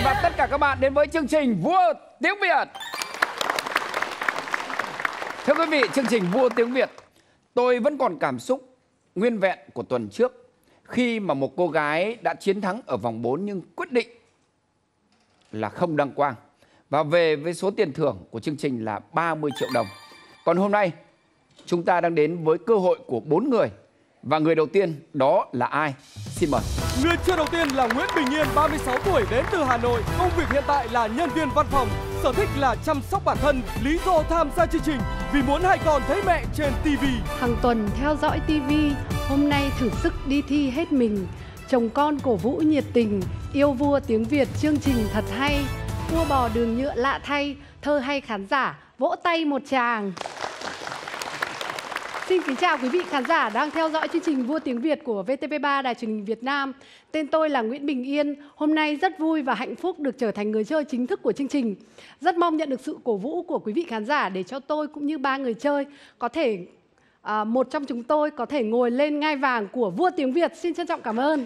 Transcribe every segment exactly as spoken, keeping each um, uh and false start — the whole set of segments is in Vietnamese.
và tất cả các bạn đến với chương trình Vua Tiếng Việt. Thưa quý vị, chương trình Vua Tiếng Việt, tôi vẫn còn cảm xúc nguyên vẹn của tuần trước khi mà một cô gái đã chiến thắng ở vòng bốn nhưng quyết định là không đăng quang và về với số tiền thưởng của chương trình là ba mươi triệu đồng. Còn hôm nay chúng ta đang đến với cơ hội của bốn người. Và người đầu tiên đó là ai? Xin mời. Người chơi đầu tiên là Nguyễn Bình Yên, ba mươi sáu tuổi, đến từ Hà Nội. Công việc hiện tại là nhân viên văn phòng. Sở thích là chăm sóc bản thân. Lý do tham gia chương trình vì muốn hai con thấy mẹ trên ti vi. Hàng tuần theo dõi ti vi, hôm nay thử sức đi thi hết mình. Chồng con cổ vũ nhiệt tình, yêu Vua Tiếng Việt, chương trình thật hay. Cua bò đường nhựa lạ thay, thơ hay khán giả, vỗ tay một tràng. Xin kính chào quý vị khán giả đang theo dõi chương trình Vua Tiếng Việt của vê tê vê ba Đài Truyền hình Việt Nam. Tên tôi là Nguyễn Bình Yên. Hôm nay rất vui và hạnh phúc được trở thành người chơi chính thức của chương trình. Rất mong nhận được sự cổ vũ của quý vị khán giả để cho tôi cũng như ba người chơi có thể à, một trong chúng tôi có thể ngồi lên ngai vàng của Vua Tiếng Việt. Xin trân trọng cảm ơn.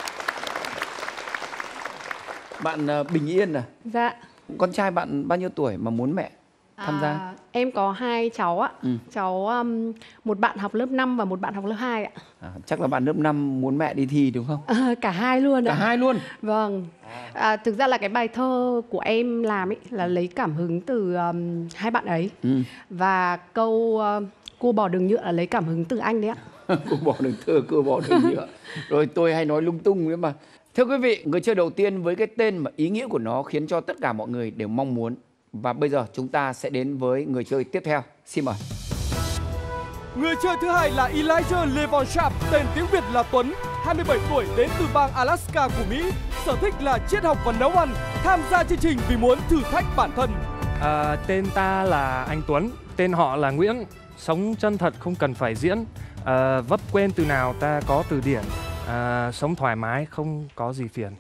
Bạn uh, Bình Yên à? Dạ. Con trai bạn bao nhiêu tuổi mà muốn mẹ tham gia? À, em có hai cháu ạ. Ừ. Cháu um, một bạn học lớp năm và một bạn học lớp hai ạ. À, chắc là bạn lớp năm muốn mẹ đi thi đúng không? À, cả hai luôn ạ. Cả hai luôn? Vâng. À, thực ra là cái bài thơ của em làm ấy là lấy cảm hứng từ um, hai bạn ấy. Ừ. Và câu uh, cua bò đường nhựa là lấy cảm hứng từ anh đấy ạ. Cua bò đường thơ, cua bò đường nhựa. Rồi tôi hay nói lung tung nữa mà. Thưa quý vị, người chơi đầu tiên với cái tên mà ý nghĩa của nó khiến cho tất cả mọi người đều mong muốn. Và bây giờ chúng ta sẽ đến với người chơi tiếp theo. Xin mời. Người chơi thứ hai là Elijah Levon Sharp, tên tiếng Việt là Tuấn, hai mươi bảy tuổi, đến từ bang Alaska của Mỹ. Sở thích là triết học và nấu ăn. Tham gia chương trình vì muốn thử thách bản thân. À, tên ta là anh Tuấn, tên họ là Nguyễn. Sống chân thật không cần phải diễn. À, vấp quên từ nào ta có từ điển. À, sống thoải mái không có gì phiền.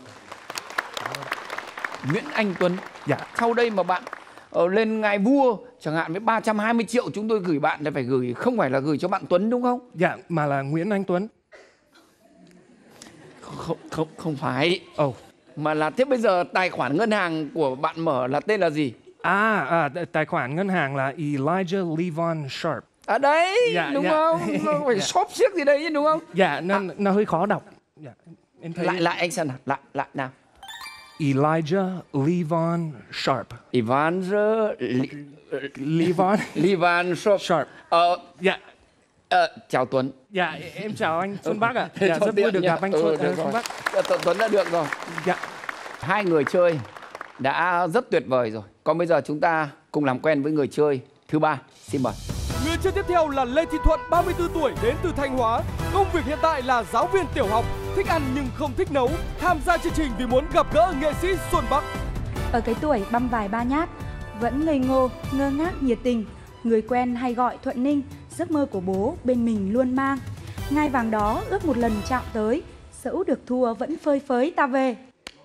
Nguyễn Anh Tuấn. Dạ. Sau đây mà bạn uh, lên ngai vua chẳng hạn với ba trăm hai mươi triệu chúng tôi gửi bạn thì phải gửi, không phải là gửi cho bạn Tuấn đúng không? Dạ, mà là Nguyễn Anh Tuấn. Không không không phải. Ồ. Oh. Mà là thế bây giờ tài khoản ngân hàng của bạn mở là tên là gì? À, à tài khoản ngân hàng là Elijah Levon Sharp. À đấy, dạ, đúng dạ. không? Nó phải dạ. shop xiếc gì đấy chứ đúng không? Dạ, nó, à. nó hơi khó đọc. Dạ. Em thấy... Lại lại anh xem nào, lại lại nào. Elijah Levon Sharp. Elijah Levon Levon Sharp. Sharp. Ờ, dạ. Ờ, chào Tuấn. Dạ, em chào anh Xuân Bắc ạ. Dạ, rất vui được gặp anh Xuân, ừ, Xuân Bắc. Tuấn đã được rồi. Dạ. Hai người chơi đã rất tuyệt vời rồi. Còn bây giờ chúng ta cùng làm quen với người chơi thứ ba. Xin mời. Người chơi tiếp theo là Lê Thị Thuận, ba mươi tư tuổi, đến từ Thanh Hóa. Công việc hiện tại là giáo viên tiểu học, thích ăn nhưng không thích nấu. Tham gia chương trình vì muốn gặp gỡ nghệ sĩ Xuân Bắc. Ở cái tuổi băm vài ba nhát, vẫn ngây ngô, ngơ ngác, nhiệt tình. Người quen hay gọi Thuận Ninh, giấc mơ của bố bên mình luôn mang. Ngai vàng đó ước một lần chạm tới, dẫu được thua vẫn phơi phới ta về.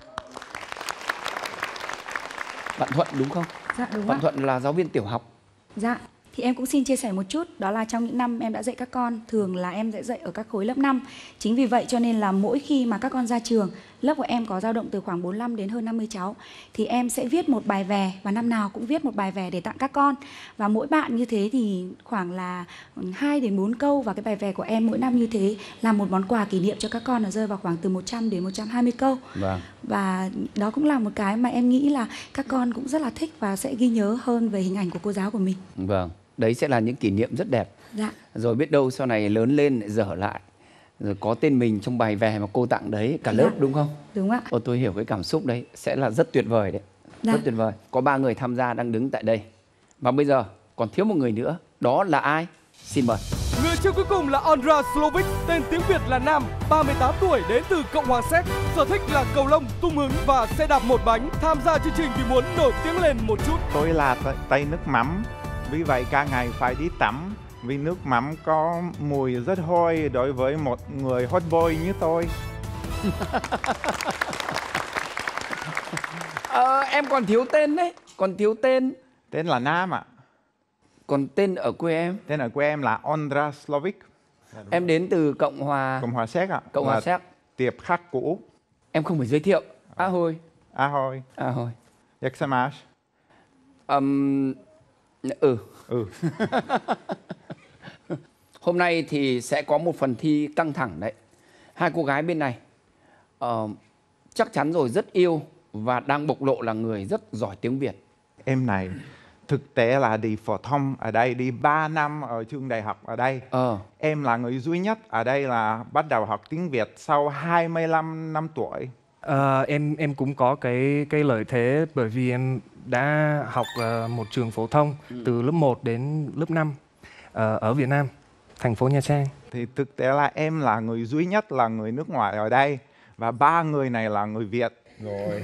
Bạn Thuận đúng không? Dạ đúng ạ. Bạn Thuận là giáo viên tiểu học. Dạ. Thì em cũng xin chia sẻ một chút, đó là trong những năm em đã dạy các con, thường là em sẽ dạy ở các khối lớp năm. Chính vì vậy cho nên là mỗi khi mà các con ra trường, lớp của em có dao động từ khoảng bốn mươi lăm đến hơn năm mươi cháu, thì em sẽ viết một bài về và năm nào cũng viết một bài về để tặng các con. Và mỗi bạn như thế thì khoảng là hai đến bốn câu, và cái bài về của em mỗi năm như thế là một món quà kỷ niệm cho các con, nó rơi vào khoảng từ một trăm đến một trăm hai mươi câu. Vâng. Và đó cũng là một cái mà em nghĩ là các con cũng rất là thích và sẽ ghi nhớ hơn về hình ảnh của cô giáo của mình. Vâng. Đấy sẽ là những kỷ niệm rất đẹp. Dạ. Rồi biết đâu sau này lớn lên lại dở lại, rồi có tên mình trong bài về mà cô tặng đấy cả lớp. Dạ. Đúng không? Đúng ạ. Ồ, tôi hiểu cái cảm xúc đấy, sẽ là rất tuyệt vời đấy. Dạ. Rất tuyệt vời. Có ba người tham gia đang đứng tại đây. Và bây giờ còn thiếu một người nữa, đó là ai? Xin mời. Người chơi cuối cùng là Andra Slovic, tên tiếng Việt là Nam, ba mươi tám tuổi, đến từ Cộng hòa Séc. Sở thích là cầu lông, tung hứng và xe đạp một bánh. Tham gia chương trình vì muốn nổi tiếng lên một chút. Tôi là tay nước mắm, vì vậy cả ngày phải đi tắm, vì nước mắm có mùi rất hôi đối với một người hot boy như tôi. ờ, em còn thiếu tên đấy, còn thiếu tên. Tên là Nam ạ. Còn tên ở quê em? Tên ở quê em là Andra Slovic. Em đến từ Cộng hòa... Cộng hòa Séc ạ. Cộng hòa Séc. Tiệp khắc của Úc. Em không phải giới thiệu. À hồi. Ahoj. Ahoj. Jak se máš? Um, ừ. Ừ. Hôm nay thì sẽ có một phần thi căng thẳng đấy. Hai cô gái bên này uh, chắc chắn rồi rất yêu và đang bộc lộ là người rất giỏi tiếng Việt. Em này, thực tế là đi phổ thông ở đây, đi ba năm ở trường đại học ở đây. Ờ. Em là người duy nhất ở đây là bắt đầu học tiếng Việt sau hai mươi lăm năm tuổi. Ờ, em em cũng có cái cái lợi thế bởi vì em đã học uh, một trường phổ thông ừ. từ lớp một đến lớp năm uh, ở Việt Nam, thành phố Nha Trang. Thì thực tế là em là người duy nhất là người nước ngoài ở đây và ba người này là người Việt. Rồi.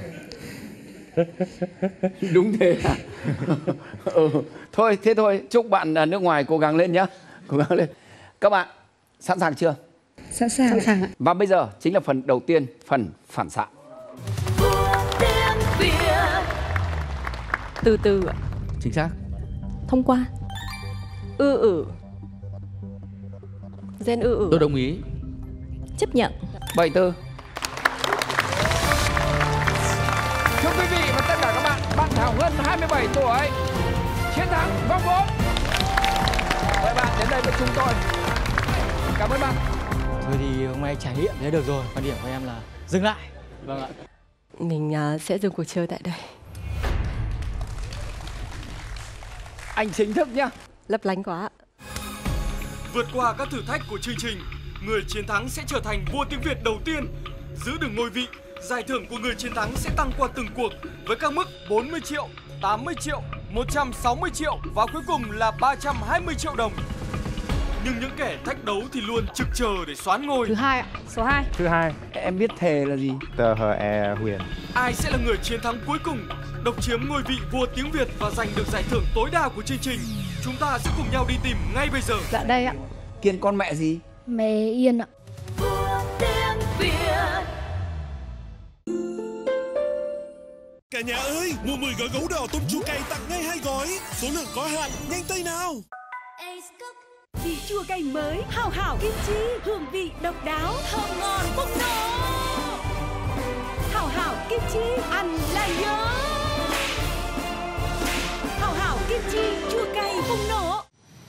Đúng thế à? Ừ. Thôi thế thôi, chúc bạn nước ngoài cố gắng lên nhá. Cố gắng lên. Các bạn sẵn sàng chưa? Sẵn sàng. Sẵn sàng ạ. Và bây giờ chính là phần đầu tiên, phần phản xạ. Từ từ ạ. Chính xác. Thông qua. Ư ử. Gen ư ử. Tôi đồng ý. Chấp nhận. bảy tư. Thưa quý vị và tất cả các bạn, bạn Thảo Ngân hai mươi bảy tuổi, chiến thắng vòng bốn. Mời bạn đến đây với chúng tôi. Cảm ơn bạn. Thôi thì hôm nay trải nghiệm thế được rồi. Quan điểm của em là dừng lại. Vâng ạ. Mình uh, sẽ dừng cuộc chơi tại đây. Anh chính thức nhá. Lấp lánh quá. Vượt qua các thử thách của chương trình, người chiến thắng sẽ trở thành vua tiếng Việt đầu tiên. Giữ được ngôi vị, giải thưởng của người chiến thắng sẽ tăng qua từng cuộc với các mức bốn mươi triệu, tám mươi triệu, một trăm sáu mươi triệu và cuối cùng là ba trăm hai mươi triệu đồng. Nhưng những kẻ thách đấu thì luôn trực chờ để soán ngôi. Thứ hai ạ. Số hai. Thứ hai. Em biết thề là gì? Tờ hờ e Huyền. Ai sẽ là người chiến thắng cuối cùng, độc chiếm ngôi vị vua tiếng Việt và giành được giải thưởng tối đa của chương trình? Chúng ta sẽ cùng nhau đi tìm ngay bây giờ. Dạ đây ạ. Kiên con mẹ gì? Mẹ Yên ạ. Cả nhà ơi, mua mười gói gấu đỏ tôm chua cay tặng ngay hai gói. Số lượng có hạn, nhanh tay nào. Vị chua cay mới, hảo hảo kim chi, hương vị độc đáo, thơm ngon bùng nổ. Hảo hảo kim chi, ăn là nhớ. Hảo hảo kim chi, chua cay bùng nổ.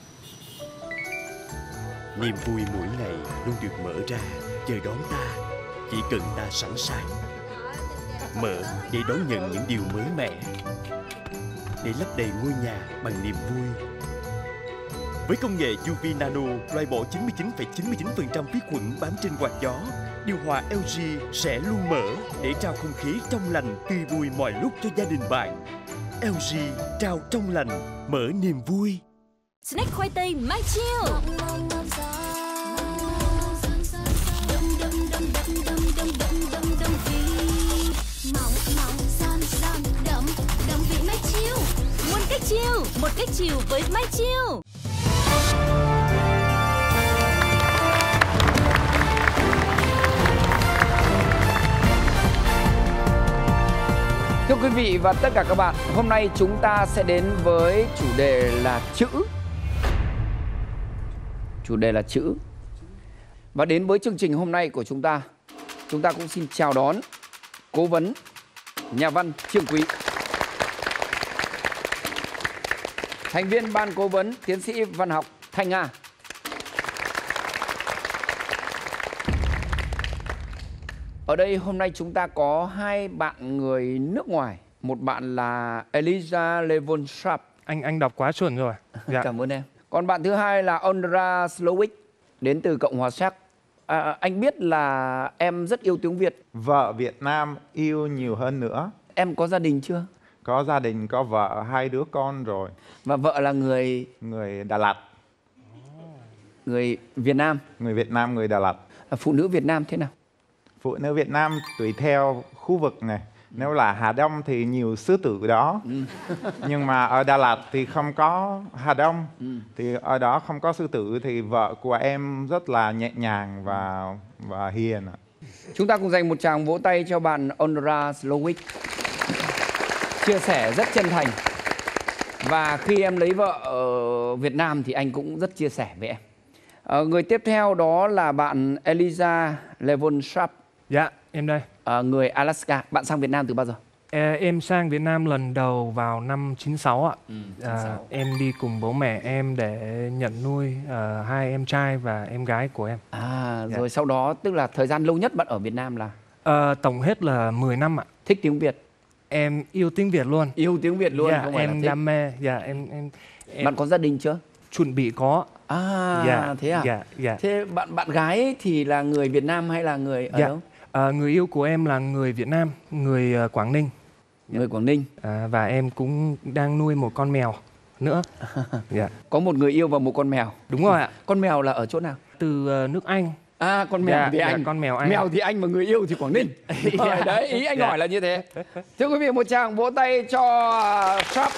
Niềm vui mỗi ngày luôn được mở ra, chờ đón ta. Chỉ cần ta sẵn sàng. Mở để đón nhận những điều mới mẻ, để lấp đầy ngôi nhà bằng niềm vui. Với công nghệ u vê Nano loại bỏ chín mươi chín phẩy chín mươi chín phần trăm vi khuẩn bám trên quạt gió, điều hòa lờ giê sẽ luôn mở để trao không khí trong lành tươi vui mọi lúc cho gia đình bạn. lờ giê trao trong lành, mở niềm vui. Snack khoai tây Mai Chiêu. Một cách chiêu, một cách chiều với Mai Chiêu. Thưa quý vị và tất cả các bạn, hôm nay chúng ta sẽ đến với chủ đề là chữ. Chủ đề là chữ. Và đến với chương trình hôm nay của chúng ta, chúng ta cũng xin chào đón cố vấn nhà văn Trương Quý, thành viên ban cố vấn tiến sĩ văn học Thanh Nga, ở đây hôm nay chúng ta có hai bạn người nước ngoài, một bạn là Eliza Levonshap. Anh anh đọc quá chuẩn rồi. Dạ. Cảm ơn em. Còn bạn thứ hai là Ondra Slowik đến từ Cộng hòa Séc. À, anh biết là em rất yêu tiếng Việt. Vợ Việt Nam yêu nhiều hơn nữa. Em có gia đình chưa? Có gia đình, có vợ, hai đứa con rồi. Và vợ là người... Người Đà Lạt. Người Việt Nam. Người Việt Nam, người Đà Lạt. Phụ nữ Việt Nam thế nào? Phụ nữ Việt Nam tùy theo khu vực này. Nếu là Hà Đông thì nhiều sư tử đó. Ừ. Nhưng mà ở Đà Lạt thì không có Hà Đông. Ừ. Thì ở đó không có sư tử. Thì vợ của em rất là nhẹ nhàng và, và hiền. Chúng ta cùng dành một tràng vỗ tay cho bạn Ondra Slowik. Chia sẻ rất chân thành. Và khi em lấy vợ ở Việt Nam thì anh cũng rất chia sẻ với em. À, người tiếp theo đó là bạn Eliza Levonshap. Dạ, em đây. À, người Alaska. Bạn sang Việt Nam từ bao giờ? À, em sang Việt Nam lần đầu vào năm chín sáu ạ. Ừ, À, em đi cùng bố mẹ em để nhận nuôi à, hai em trai và em gái của em. À, Dạ. rồi sau đó tức là thời gian lâu nhất bạn ở Việt Nam là À, tổng hết là mười năm ạ. thích tiếng Việt, Em yêu tiếng Việt luôn. yêu tiếng Việt luôn, Dạ, không phải em là thích. đam mê. Dạ, em em, em Bạn có gia đình chưa? chuẩn bị có. À, Dạ, thế à? dạ, dạ. Thế bạn bạn gái ấy thì là người Việt Nam hay là người ở Dạ. đâu? À, người yêu của em là người Việt Nam, người à, Quảng Ninh. Người Quảng Ninh. À, và em cũng đang nuôi một con mèo nữa. Dạ. Có một người yêu và một con mèo. Đúng rồi ạ. Con mèo là ở chỗ nào? Từ à, nước Anh. À, con mèo Dạ, thì dạ, anh. con mèo Anh. Mèo thì anh mà người yêu thì Quảng Ninh. Rồi, đấy, ý anh Dạ. hỏi là như thế. Thưa quý vị, một tràng vỗ tay cho uh, Sharp.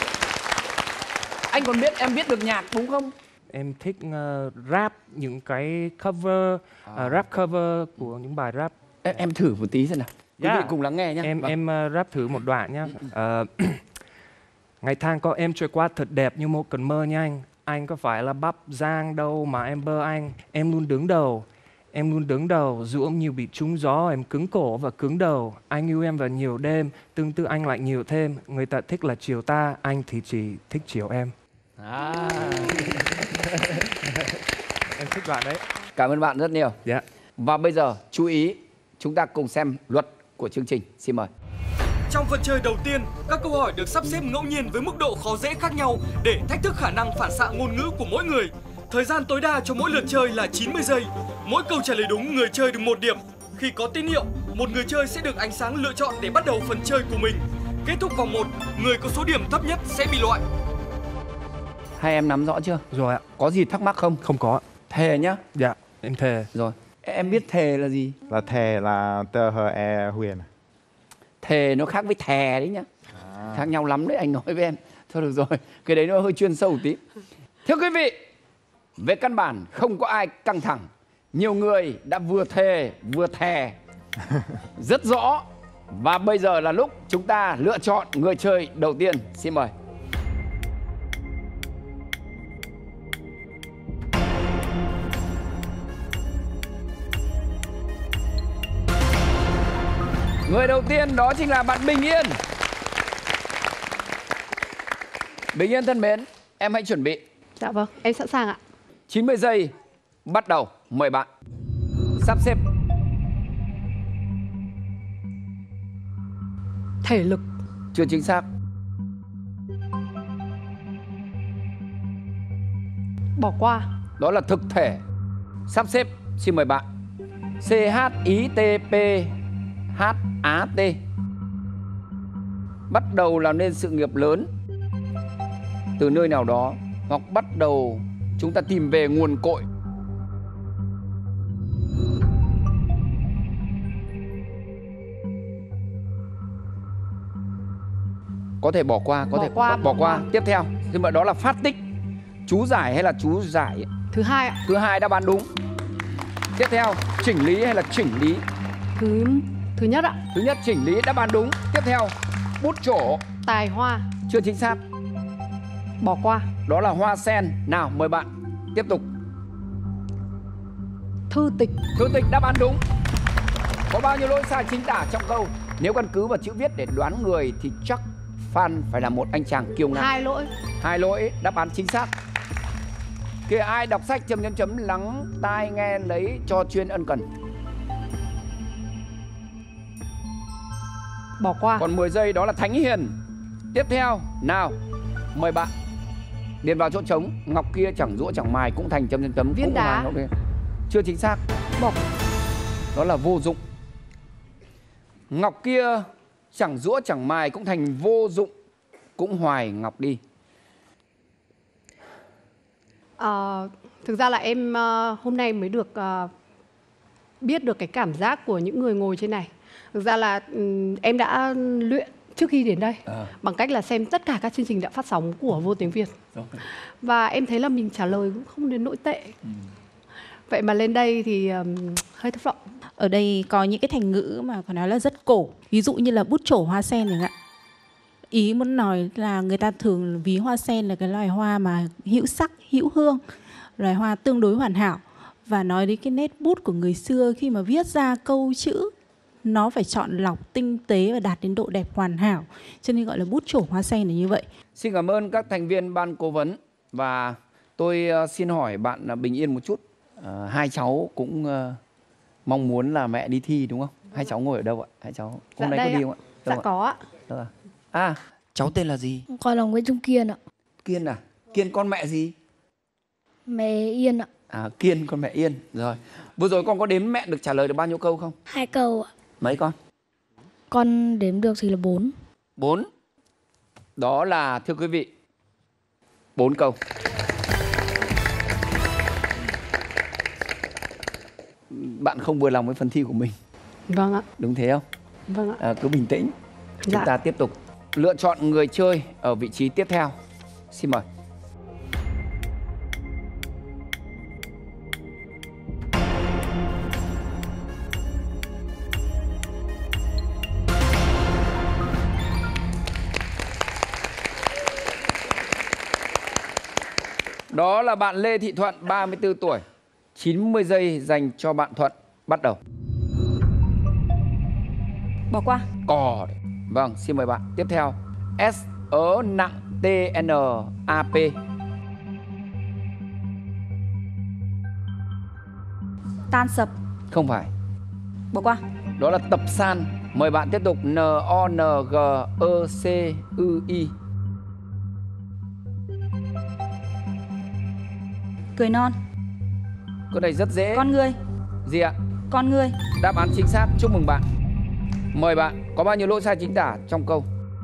Anh còn biết, em biết được nhạc đúng không? Em thích uh, rap, những cái cover, À. uh, rap cover của những bài rap. Em, em thử một tí xem nào. Quý Dạ. vị cùng lắng nghe nhé. Em Vâng. em uh, rap thử một đoạn nhá. Uh, ngày tháng có em trôi qua thật đẹp như một cơn mơ nha anh. Anh có phải là bắp rang đâu mà em bơ anh. Em luôn đứng đầu, em luôn đứng đầu. Dù ông nhiều bị trúng gió, em cứng cổ và cứng đầu. Anh yêu em vào nhiều đêm, tương tự anh lại nhiều thêm. Người ta thích là chiều ta, anh thì chỉ thích chiều em. À. Em thích đoạn đấy. Cảm ơn bạn rất nhiều. Dạ. Và bây giờ chú ý, chúng ta cùng xem luật của chương trình. Xin mời. Trong phần chơi đầu tiên, các câu hỏi được sắp xếp ngẫu nhiên với mức độ khó dễ khác nhau để thách thức khả năng phản xạ ngôn ngữ của mỗi người. Thời gian tối đa cho mỗi lượt chơi là chín mươi giây. Mỗi câu trả lời đúng, người chơi được một điểm. Khi có tín hiệu, một người chơi sẽ được ánh sáng lựa chọn để bắt đầu phần chơi của mình. Kết thúc vòng một, người có số điểm thấp nhất sẽ bị loại. Hai em nắm rõ chưa? Rồi ạ. Có gì thắc mắc không? Không có. Thề nhá. Dạ, em thề. Rồi. Em biết thề là gì? Là thề là tờ hờ e huyền. Thề nó khác với thè đấy nhá. À. Khác nhau lắm đấy, anh nói với em. Thôi được rồi, cái đấy nó hơi chuyên sâu một tí. Thưa quý vị, về căn bản không có ai căng thẳng. Nhiều người đã vừa thề vừa thè rất rõ. Và bây giờ là lúc chúng ta lựa chọn người chơi đầu tiên. Xin mời. Người đầu tiên đó chính là bạn Bình Yên. Bình Yên thân mến, em hãy chuẩn bị. Dạ vâng, em sẵn sàng ạ. chín mươi giây bắt đầu, mời bạn. Sắp xếp. Thể lực. Chưa chính xác. Bỏ qua. Đó là thực thể. Sắp xếp, xin mời bạn. C H I T P H A T. Bắt đầu làm nên sự nghiệp lớn từ nơi nào đó, hoặc bắt đầu chúng ta tìm về nguồn cội. Có thể bỏ qua, có Bỏ thể qua, bỏ, bỏ bỏ qua. qua. Tiếp theo, nhưng mà đó là phát tích. Chú giải hay là chú giải? Thứ hai ạ. Thứ hai đáp án đúng. Tiếp theo, chỉnh lý hay là chỉnh lý? Thứ thứ nhất ạ. Thứ nhất, chỉnh lý, đáp án đúng. Tiếp theo, bút trổ. Tài hoa. Chưa chính xác. Bỏ qua. Đó là hoa sen. Nào, mời bạn tiếp tục. Thư tịch. Thư tịch, đáp án đúng. Có bao nhiêu lỗi sai chính tả trong câu? Nếu căn cứ vào chữ viết để đoán người thì chắc Phan phải là một anh chàng kiêu ngạo. Hai lỗi. Hai lỗi, đáp án chính xác. Kìa, ai đọc sách chấm chấm chấm lắng tai nghe lấy cho chuyên ân cần. Bỏ qua. Còn mười giây, đó là Thánh Hiền. Tiếp theo, nào, mời bạn điền vào chỗ trống. Ngọc kia chẳng giũa chẳng mài cũng thành chấm chấm chấm. Viên cũng đá. hoài, okay. Chưa chính xác. Bỏ. Đó là vô dụng. Ngọc kia chẳng giũa chẳng mài cũng thành vô dụng, cũng hoài ngọc đi. À, thực ra là em uh, hôm nay mới được uh, biết được cái cảm giác của những người ngồi trên này. Thực ra là um, em đã luyện trước khi đến đây à. bằng cách là xem tất cả các chương trình đã phát sóng của Vô Tiếng Việt. Rồi. Và em thấy là mình trả lời cũng không đến nỗi tệ. Ừ. Vậy mà lên đây thì um, hơi thất vọng. Ở đây có những cái thành ngữ mà có nói là rất cổ. Ví dụ như là bút trổ hoa sen chẳng hạn. Ý muốn nói là người ta thường ví hoa sen là cái loài hoa mà hữu sắc, hữu hương, loài hoa tương đối hoàn hảo. Và nói đến cái nét bút của người xưa khi mà viết ra câu chữ nó phải chọn lọc tinh tế và đạt đến độ đẹp hoàn hảo, cho nên gọi là bút trổ hoa sen là như vậy. Xin cảm ơn các thành viên ban cố vấn. Và tôi uh, xin hỏi bạn uh, Bình Yên một chút. uh, Hai cháu cũng uh, mong muốn là mẹ đi thi đúng không? Hai cháu ngồi ở đâu ạ? Hai cháu hôm Dạ nay đây có đi ạ. không ạ? Dạ Đâu ạ? có ạ. Đâu ạ? À, cháu tên là gì? Con là Nguyễn Trung Kiên ạ. Kiên à? Kiên con mẹ gì? Mẹ Yên ạ. À, Kiên con mẹ Yên. Rồi. Vừa rồi con có đếm mẹ được trả lời được bao nhiêu câu không? Hai câu ạ. Mấy con? Con đếm được thì là bốn. Bốn. Đó là, thưa quý vị, bốn câu. Bạn không vừa lòng với phần thi của mình. Vâng ạ. Đúng thế không? Vâng ạ. À, cứ bình tĩnh. Dạ. Chúng ta tiếp tục lựa chọn người chơi ở vị trí tiếp theo. Xin mời. Đó là bạn Lê Thị Thuận, ba mươi tư tuổi. chín mươi giây dành cho bạn Thuận. Bắt đầu. Bỏ qua. Cò. Vâng, xin mời bạn. Tiếp theo. S ớ nặng T N A P. Tan sập. Không phải. Bỏ qua. Đó là tập san. Mời bạn tiếp tục. N O N G E C U I. Cười non. Câu này rất dễ. Con người. Gì ạ? Con người. Đáp án chính xác. Chúc mừng bạn. Mời bạn. Có bao nhiêu lỗi sai chính tả trong câu?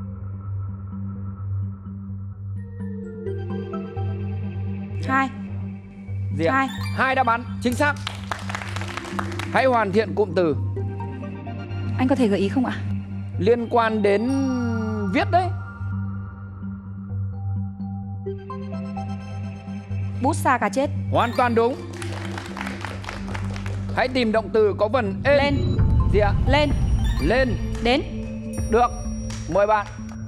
Hai. Gì ạ? Hai. Hai đáp án chính xác. Hãy hoàn thiện cụm từ. Anh có thể gợi ý không ạ? Liên quan đến viết đấy. Bút sa cá chết. Hoàn toàn đúng. Hãy tìm động từ có vần ên. Lên. Gì ạ? Lên. Lên. Đến. Được. Mời bạn.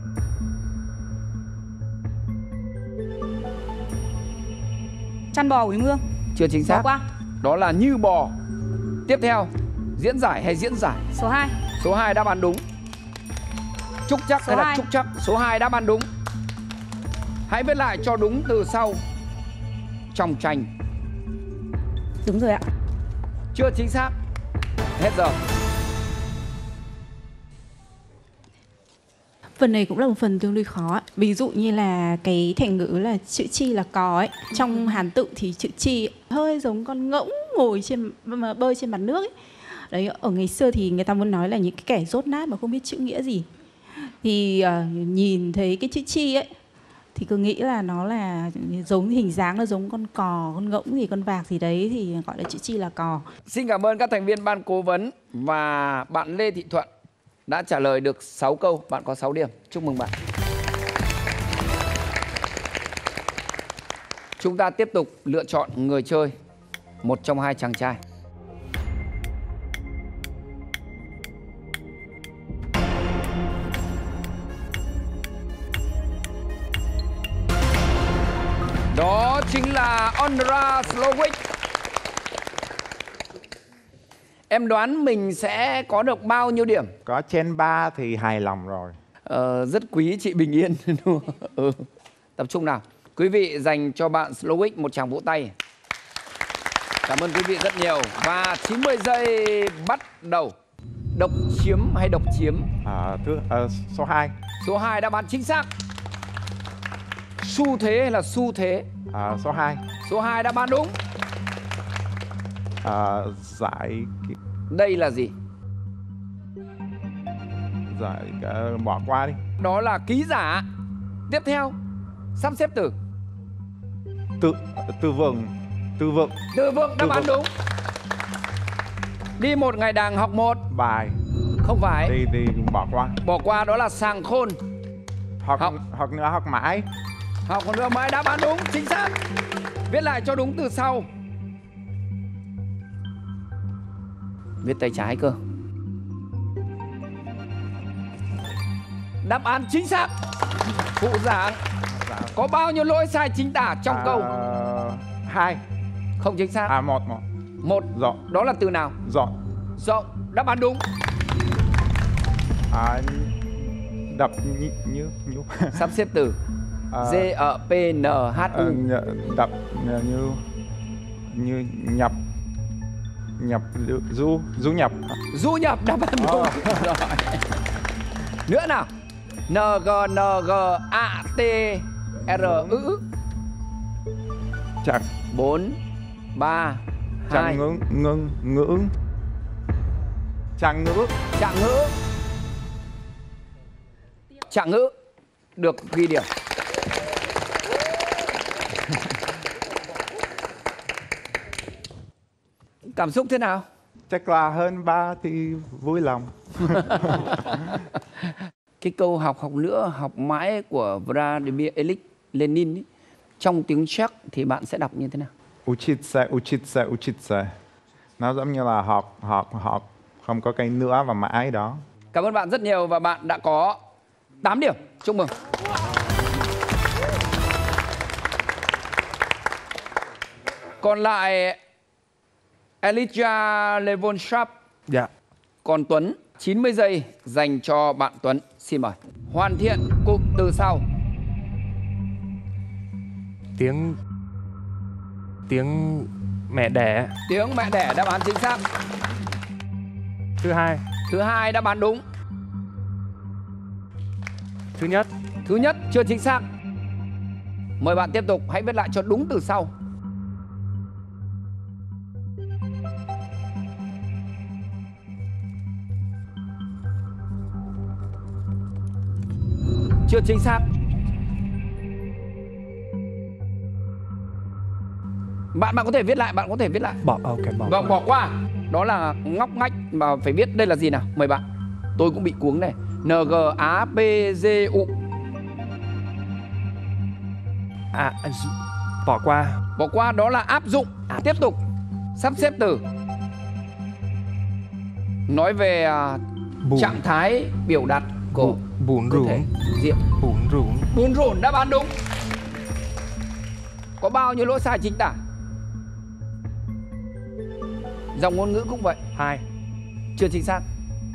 Chăn bò úy mương. Chưa chính xác. Bỏ qua. Đó là như bò. Tiếp theo. Diễn giải hay diễn giải? Số hai. Số hai đáp án đúng. Trúc chắc Số hay là hai. trúc chắc? Số hai đáp án đúng. Hãy viết lại cho đúng từ sau. Trong tranh. Đúng rồi ạ. Chưa chính xác. Hết giờ. Phần này cũng là một phần tương đối khó ạ. Ví dụ như là cái thành ngữ là chữ chi là cò ấy. Trong Hán tự thì chữ chi hơi giống con ngỗng ngồi trên mà bơi trên mặt nước ấy. Đấy, ở ngày xưa thì người ta muốn nói là những cái kẻ dốt nát mà không biết chữ nghĩa gì. Thì uh, nhìn thấy cái chữ chi ấy thì cứ nghĩ là nó là giống hình dáng là giống con cò, con ngỗng gì, con vạc gì đấy thì gọi là chữ chi là cò. Xin cảm ơn các thành viên ban cố vấn và bạn Lê Thị Thuận đã trả lời được sáu câu. Bạn có sáu điểm. Chúc mừng bạn. Chúng ta tiếp tục lựa chọn người chơi. Một trong hai chàng trai. Đó chính là Ondra Slovic. Em đoán mình sẽ có được bao nhiêu điểm? Có trên ba thì hài lòng rồi. Ờ, rất quý chị Bình Yên. ừ. Tập trung nào. Quý vị dành cho bạn Slovic một tràng vỗ tay. Cảm ơn quý vị rất nhiều. Và chín mươi giây bắt đầu. Độc chiếm hay độc chiếm? À, thứ, à, số hai. Số hai đáp án chính xác. Xu thế hay là xu thế? À, số hai. Số hai đáp án đúng. À, giải... Đây là gì? Giải... Uh, bỏ qua đi. Đó là ký giả. Tiếp theo. Sắp xếp từ. Từ... Từ vựng. Từ vựng. Từ vựng đáp án đúng. Đi một ngày đàng học một bài. Không phải. Đi, đi, bỏ qua. Bỏ qua đó là sàng khôn. Học, học, học nữa, học mãi. Học còn nữa mãi đáp án đúng, chính xác. Viết lại cho đúng từ sau. Viết tay trái cơ. Đáp án chính xác. Phụ giảng. Có bao nhiêu lỗi sai chính tả trong à, câu? Hai. Không chính xác. À, một, một. Một. Rộng. Đó là từ nào? Rộng. Rộng. Đáp án đúng. À, đập như như như Sắp xếp từ. À, G E P N H à, U. đập như như nhập nhập du du nhập. Du nhập đáp án đúng. À. Rồi. Nữa nào. N G N G A T R ư. Chặt. Bốn, ba, Chặt hai. ngưỡng ngưng ngưỡng. Trạng ngữ. Trạng ngữ. Trạng ngữ được ghi điểm. Cảm xúc thế nào? Chắc là hơn ba thì vui lòng. Cái câu học học nữa, học mãi của Vladimir Ilyich Lenin ý, trong tiếng Czech thì bạn sẽ đọc như thế nào? Učit se, učit se, učit se. Nó giống như là học, học, học, không có cái nữa và mãi đó. Cảm ơn bạn rất nhiều và bạn đã có tám điểm. Chúc mừng. Còn lại Elijah Levonshap. Dạ. Còn Tuấn, chín mươi giây dành cho bạn Tuấn. Xin mời. Hoàn thiện cụm từ sau. Tiếng tiếng mẹ đẻ. Tiếng mẹ đẻ đáp án chính xác. Thứ hai. Thứ hai đáp án đúng. Thứ nhất. Thứ nhất chưa chính xác. Mời bạn tiếp tục, hãy viết lại cho đúng từ sau. Chưa chính xác. Bạn bạn có thể viết lại, bạn có thể viết lại. Bỏ ok bỏ. Vâng, bỏ qua. Đó là ngóc ngách mà phải viết đây là gì nào? Mời bạn. Tôi cũng bị cuống này. N G A P G U. À, bỏ qua. Bỏ qua đó là áp dụng. À, tiếp tục. Sắp xếp từ. Nói về uh, trạng thái biểu đạt của bùn rủn. Diện. Bùn rủn. Bùn rủn đáp án đúng. Có bao nhiêu lỗi sai chính tả? Dòng ngôn ngữ cũng vậy. Hai. Chưa chính xác.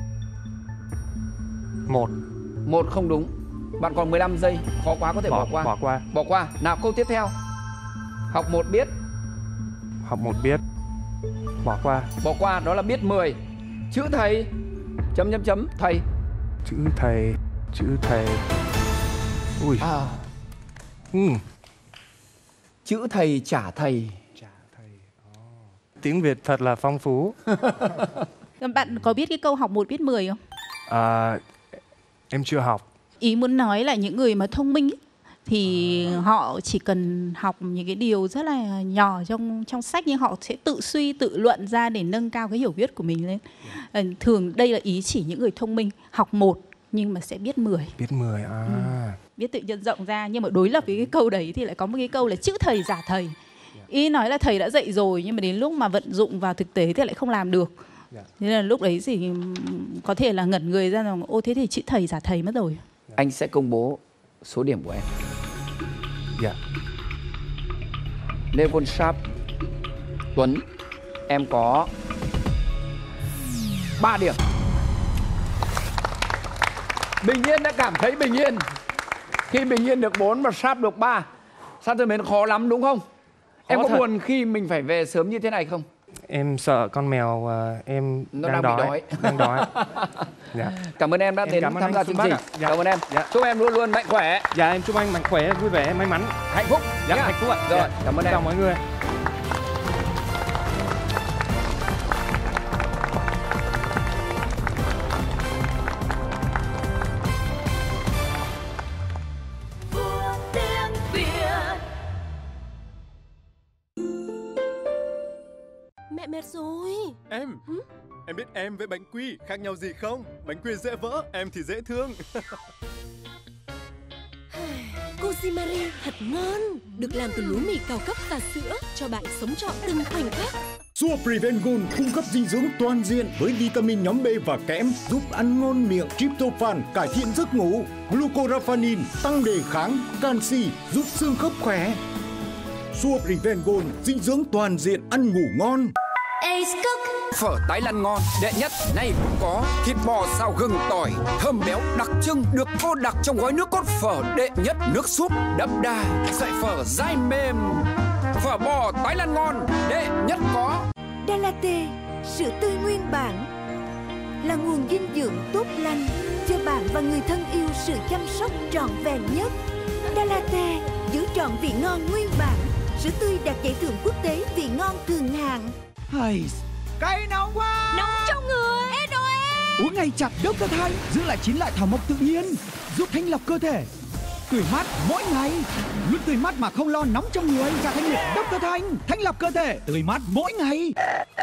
Một. Một không đúng. Bạn còn mười lăm giây. Khó quá có thể bỏ, bỏ qua. Bỏ qua. Bỏ qua. Nào câu tiếp theo. Học một biết. Học một biết. Bỏ qua. Bỏ qua đó là biết mười. Chữ thầy. Chấm chấm chấm thầy. Chữ thầy. Chữ thầy. Ui. À. Ừ. Chữ thầy trả thầy. Trả thầy. Oh. Tiếng Việt thật là phong phú. Bạn có biết cái câu học một biết mười không? À, em chưa học. Ý muốn nói là những người mà thông minh ấy, thì họ chỉ cần học những cái điều rất là nhỏ trong trong sách, nhưng họ sẽ tự suy tự luận ra để nâng cao cái hiểu biết của mình lên. À, thường đây là ý chỉ những người thông minh học một nhưng mà sẽ biết mười. Biết mười à. Ừ. Biết tự nhân rộng ra, nhưng mà đối lập với cái câu đấy thì lại có một cái câu là chữ thầy giả thầy. Ý nói là thầy đã dạy rồi nhưng mà đến lúc mà vận dụng vào thực tế thì lại không làm được. Thế là lúc đấy thì có thể là ngẩn người ra rằng ô thế thì chữ thầy giả thầy mất rồi. Anh sẽ công bố số điểm của em. Dạ. Levonshap, Tuấn, em có ba điểm. Bình Yên đã cảm thấy bình yên khi Bình Yên được bốn và Sharp được ba. Sao tôi mến khó lắm đúng không? Khó em có thật. buồn khi mình phải về sớm như thế này không? Em sợ con mèo uh, em Nó đang, đang bị đói. đói. Đang đói. Dạ. Cảm ơn em đã Em đến cảm ơn tham anh gia Xuân chương trình. Bắc ạ. Dạ. Cảm ơn em. Dạ. Chúc em luôn luôn mạnh khỏe. Dạ em chúc anh mạnh khỏe, vui vẻ, may mắn, hạnh phúc. Dạ, Nhá. hạnh phúc ạ. Rồi, Dạ. cảm ơn em. Chào mọi người. Mẹ mệt rồi. Em, ừ? Em biết em với bánh quy khác nhau gì không? Bánh quy dễ vỡ, em thì dễ thương. Cosimarie thật ngon, được làm từ lúa mì cao cấp và sữa, cho bạn sống trọn từng khoảnh khắc. Sua Prevent Gold cung cấp dinh dưỡng toàn diện với vitamin nhóm B và kẽm, giúp ăn ngon miệng, tryptophan cải thiện giấc ngủ, glucoraphanin tăng đề kháng, canxi giúp xương khớp khỏe. Sua Prevent Gold dinh dưỡng toàn diện ăn ngủ ngon. Ace Cook Phở tái lăn ngon, đệ nhất nay cũng có. Thịt bò xào gừng tỏi, thơm béo đặc trưng, được cô đặc trong gói nước cốt phở đệ nhất. Nước súp đậm đà, sợi phở dai mềm. Phở bò tái lăn ngon, đệ nhất có. Đà Latte, sữa tươi nguyên bản, là nguồn dinh dưỡng tốt lành cho bạn và người thân yêu sự chăm sóc trọn vẹn nhất. Đà Latte giữ trọn vị ngon nguyên bản, sữa tươi đạt giải thưởng quốc tế vị ngon thượng hạng. Hay, cay nóng quá. Nóng trong người. Ê đồ ê. Uống ngày chặt Doctor Thanh giữ lại chín lại thảo mộc tự nhiên, giúp thanh lọc cơ thể, tươi mát mỗi ngày, luôn tươi mát mà không lo nóng trong người. Trà thanh nhiệt Doctor Thanh, thanh lọc cơ thể, tươi mát mỗi ngày.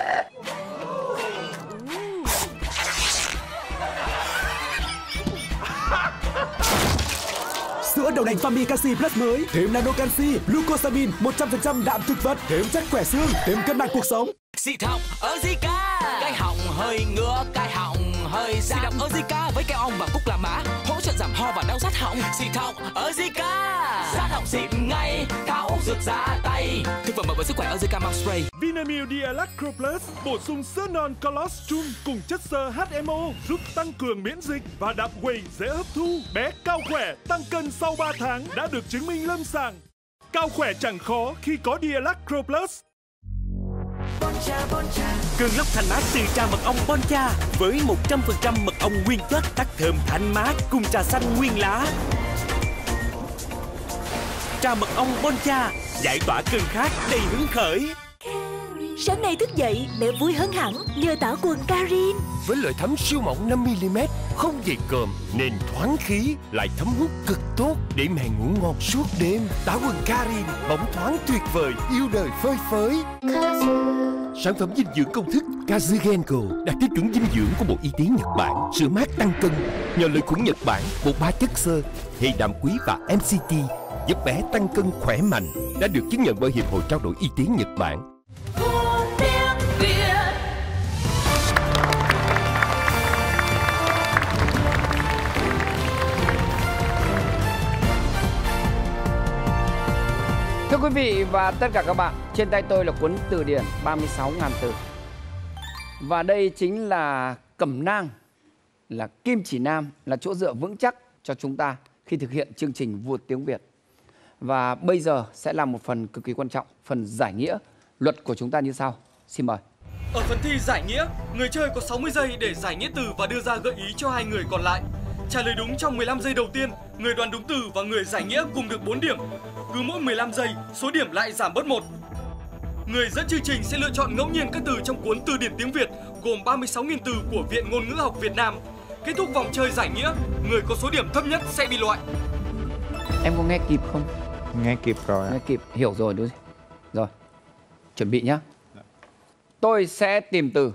Sữa đậu nành Fami Canxi Plus mới, thêm nano canxi, glucosamine, một trăm phần trăm đạm thực vật, thêm chất khỏe xương, thêm cân bằng cuộc sống. Xịt họng Ozika, cái họng hơi ngứa, cái họng hơi giãn. Xịt họng Ozika với keo ong và cúc làm mã, hỗ trợ giảm ho và đau rát họng. Xịt họng Ozika, rát họng xịt ngay, tháo rực ra tay. Thực phẩm bảo vệ sức khỏe Ozika Mouth Spray. Vinamilk Dialacro Plus bổ sung sữa non colostrum cùng chất xơ hát em o giúp tăng cường miễn dịch và đạm quỳ dễ hấp thu. Bé cao khỏe tăng cân sau ba tháng đã được chứng minh lâm sàng. Cao khỏe chẳng khó khi có Dialacro Plus. Cơn lốc thanh mát từ trà mật ong Boncha với một trăm phần trăm mật ong nguyên chất, tắc thơm thanh mát cùng trà xanh nguyên lá. Trà mật ong Boncha giải tỏa cơn khát đầy hứng khởi. Sáng nay thức dậy, mẹ vui hơn hẳn nhờ tả quần Karin. Với lợi thấm siêu mỏng năm mi li mét, không dày cộm nên thoáng khí, lại thấm hút cực tốt để mẹ ngủ ngon suốt đêm. Tả quần Karin bóng thoáng tuyệt vời, yêu đời phơi phới. Sản phẩm dinh dưỡng công thức Kazu Genko đạt tiêu chuẩn dinh dưỡng của Bộ Y tế Nhật Bản, sữa mát tăng cân nhờ lợi khuẩn Nhật Bản, bột ba chất xơ, hệ đạm quý và em xê tê giúp bé tăng cân khỏe mạnh, đã được chứng nhận bởi Hiệp hội Trao đổi Y tế Nhật Bản. Thưa quý vị và tất cả các bạn, trên tay tôi là cuốn từ điển ba mươi sáu nghìn từ. Và đây chính là cẩm nang, là kim chỉ nam, là chỗ dựa vững chắc cho chúng ta khi thực hiện chương trình Vua Tiếng Việt. Và bây giờ sẽ là một phần cực kỳ quan trọng, phần giải nghĩa. Luật của chúng ta như sau. Xin mời. Ở phần thi giải nghĩa, người chơi có sáu mươi giây để giải nghĩa từ và đưa ra gợi ý cho hai người còn lại. Trả lời đúng trong mười lăm giây đầu tiên, người đoán đúng từ và người giải nghĩa cùng được bốn điểm. Cứ mỗi mười lăm giây, số điểm lại giảm bớt một. Người dẫn chương trình sẽ lựa chọn ngẫu nhiên các từ trong cuốn Từ điển tiếng Việt gồm ba mươi sáu nghìn từ của Viện Ngôn ngữ học Việt Nam. Kết thúc vòng chơi giải nghĩa, người có số điểm thấp nhất sẽ bị loại. Em có nghe kịp không? Nghe kịp rồi. Nghe kịp, hiểu rồi đúng không? Rồi, chuẩn bị nhá. Tôi sẽ tìm từ.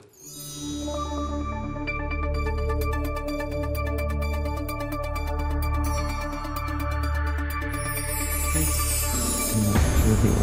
Chưa hiểu.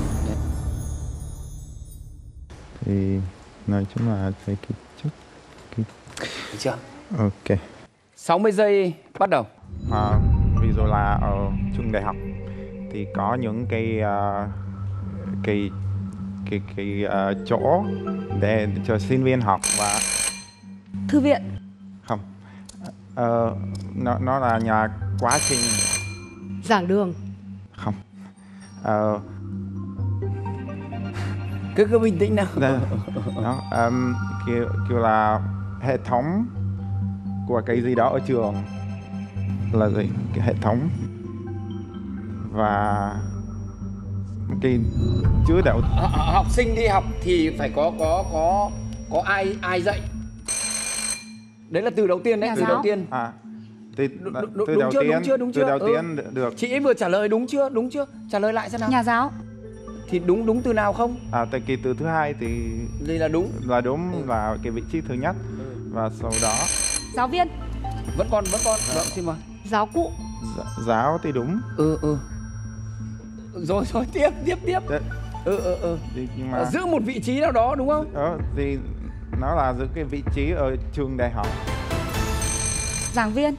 Thì nói chung là phải kịp chút. Kịp. Được chưa? Ok. sáu mươi giây bắt đầu. À, ví dụ là ở trường đại học thì có những cái uh, cái cái cái uh, chỗ để cho sinh viên học và thư viện. Không. Uh, nó nó là nhà quá trình. Giảng đường. Không. Uh, cứ cứ bình tĩnh nào. Đó, um, kiểu, kiểu là hệ thống của cái gì đó ở trường là gì? Cái hệ thống và cái chứa đạo. Học sinh đi học thì phải có có có có ai ai dạy. Đấy là từ đầu tiên đấy, Nhà từ giáo. đầu tiên. À. Từ, đúng, từ đúng đầu chưa, tiên, đúng chưa, đúng từ chưa? đầu Ừ. tiên được. Chị ấy vừa trả lời đúng chưa, đúng chưa? Trả lời lại xem nào. Nhà giáo. Thì đúng đúng từ nào không? À, tại cái từ thứ hai thì đây là đúng. Là đúng ừ. là cái vị trí thứ nhất. Ừ. Và sau đó giáo viên. Vẫn còn, vẫn còn. Vâng, xin mời. Giáo cụ. G- giáo thì đúng. Ừ ừ. Rồi rồi tiếp tiếp tiếp. Đấy. Ừ ừ ừ. Thì, nhưng mà giữ một vị trí nào đó đúng không? Ờ, thì nó là giữ cái vị trí ở trường đại học. Giảng viên.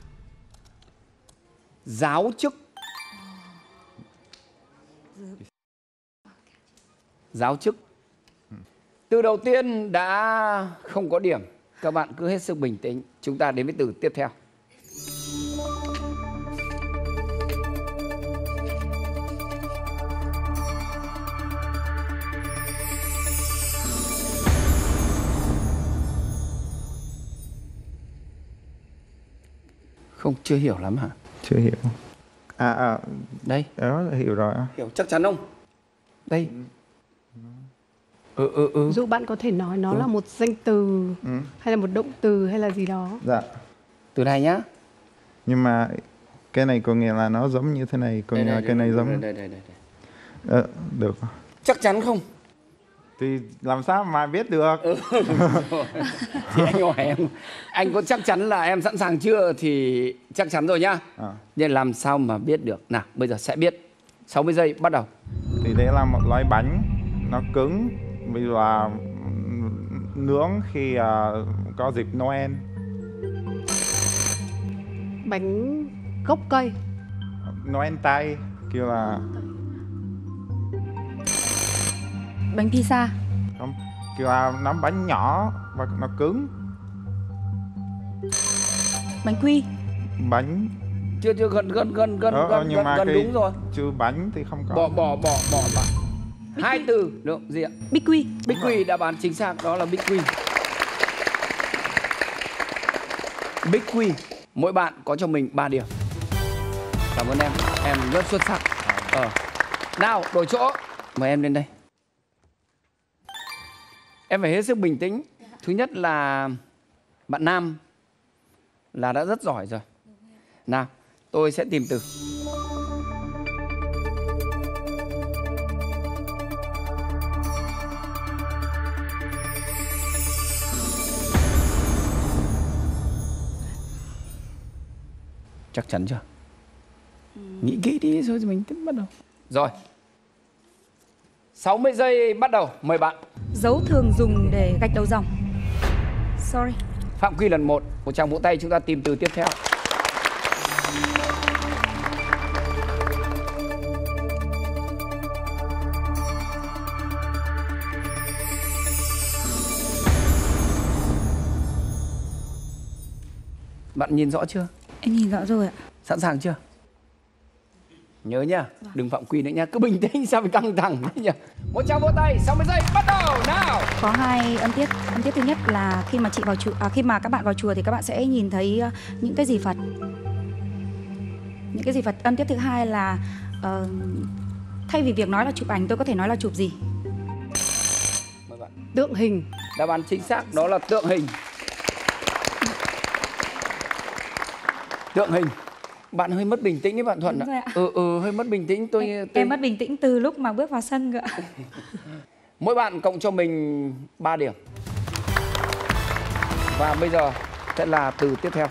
Giáo chức. Giáo chức. Từ đầu tiên đã không có điểm. Các bạn cứ hết sức bình tĩnh. Chúng ta đến với từ tiếp theo. Không, chưa hiểu lắm hả? Chưa hiểu. À, à đây. Đó, hiểu rồi. Hiểu chắc chắn không? Đây. Ừ, ừ, ừ. Dụ bạn có thể nói nó ừ. là một danh từ ừ. hay là một động từ hay là gì đó. Dạ. Từ này nhá. Nhưng mà cái này có nghĩa là nó giống như thế này, còn đây, đây, cái này đây, giống. Đây, đây, đây, đây. Ờ, được. Chắc chắn không? Thì làm sao mà biết được? Ừ. Thì anh hỏi em, anh có chắc chắn là em sẵn sàng chưa thì chắc chắn rồi nhá. À. Nhưng làm sao mà biết được? Nào, bây giờ sẽ biết. sáu mươi giây bắt đầu. Thì đây là một loại bánh, nó cứng, vì là nướng khi uh, có dịp Noel. Bánh gốc cây. Noel Tây, kiểu là bánh pizza. Không, kiểu là nắm bánh nhỏ và nó cứng. Bánh quy. Bánh chưa chưa gần gần gần gần ờ, gần, nhưng gần, mà gần đúng rồi. Chưa bánh thì không có. Bỏ bỏ bỏ bỏ bỏ. Hai từ được gì ạ? Bích quy. Bích quy đáp án chính xác đó là bích quy. Bích quy. Mỗi bạn có cho mình ba điểm. Cảm ơn em, em rất xuất sắc. Ờ. Nào, đổi chỗ. Mời em lên đây. Em phải hết sức bình tĩnh. Thứ nhất là bạn nam là đã rất giỏi rồi. Nào, tôi sẽ tìm từ. Chắc chắn chưa? Ừ. Nghĩ kỹ đi rồi mình tiếp bắt đầu. Rồi. sáu mươi giây bắt đầu, mời bạn. Dấu thường dùng để gạch đầu dòng. Sorry. Phạm Quy lần một, một tràng vỗ tay, chúng ta tìm từ tiếp theo. Bạn nhìn rõ chưa? Em nhìn rõ rồi ạ. Sẵn sàng chưa? Nhớ nhá, vâng. Đừng phạm quy nữa nha, cứ bình tĩnh sao phải căng thẳng thế nhỉ? Một tràng vỗ tay, sáu mươi giây, bắt đầu nào. Có hai âm tiết. Âm tiết thứ nhất là khi mà chị vào chùa, à, khi mà các bạn vào chùa thì các bạn sẽ nhìn thấy những cái gì Phật, những cái gì Phật. Âm tiết thứ hai là uh, thay vì việc nói là chụp ảnh, tôi có thể nói là chụp gì? Mời bạn. Tượng hình. Đáp án chính xác đó là tượng hình. Tượng hình. Bạn hơi mất bình tĩnh đấy bạn Thuận ạ. Ừ, ừ, hơi mất bình tĩnh. Tôi, em, tôi... em mất bình tĩnh từ lúc mà bước vào sân cơ. Mỗi bạn cộng cho mình ba điểm. Và bây giờ sẽ là từ tiếp theo.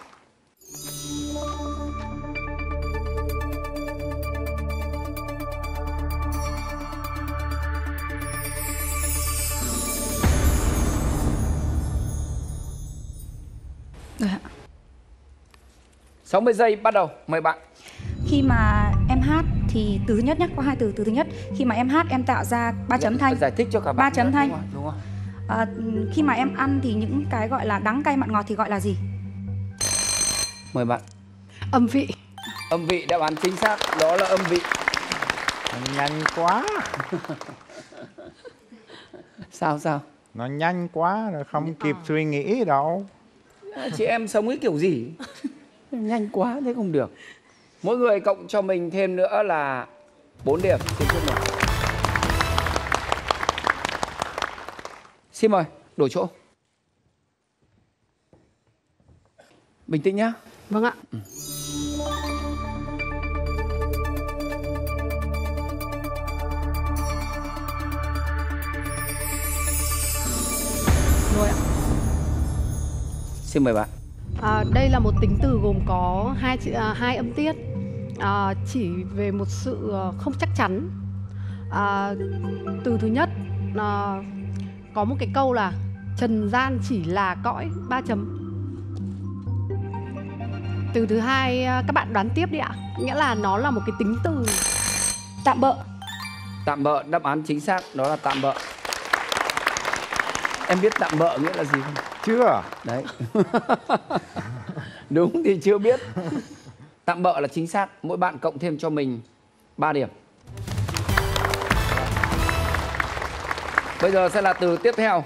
Rồi ạ. sáu mươi giây bắt đầu, mời bạn. Khi mà em hát thì từ thứ nhất nhé, có hai từ. Từ thứ nhất, khi mà em hát em tạo ra ba chấm thanh. Giải thích cho cả bạn. Ba chấm thanh. Đúng rồi, đúng rồi. À, khi mà em ăn thì những cái gọi là đắng cay mặn ngọt thì gọi là gì? Mời bạn. Âm vị. Âm vị, đáp án chính xác đó là âm vị. Nhanh quá. Sao sao? Nó nhanh quá rồi không kịp à. suy nghĩ đâu. Chị em sống cái kiểu gì? Nhanh quá thế không được. Mỗi người cộng cho mình thêm nữa là bốn điểm. Xin chúc mừng. Xin mời, đổi chỗ. Bình tĩnh nhá. Vâng ạ. Ừ. Rồi ạ. Xin mời bạn. À, đây là một tính từ gồm có hai à, hai âm tiết, à, chỉ về một sự không chắc chắn. À, từ thứ nhất à, có một cái câu là trần gian chỉ là cõi ba chấm. Từ thứ hai các bạn đoán tiếp đi ạ. Nghĩa là nó là một cái tính từ tạm bợ. Tạm bợ, đáp án chính xác đó là tạm bợ. Em biết tạm bợ nghĩa là gì không? Chưa. Đấy. Đúng thì chưa biết. Tạm bợ là chính xác. Mỗi bạn cộng thêm cho mình ba điểm. Bây giờ sẽ là từ tiếp theo.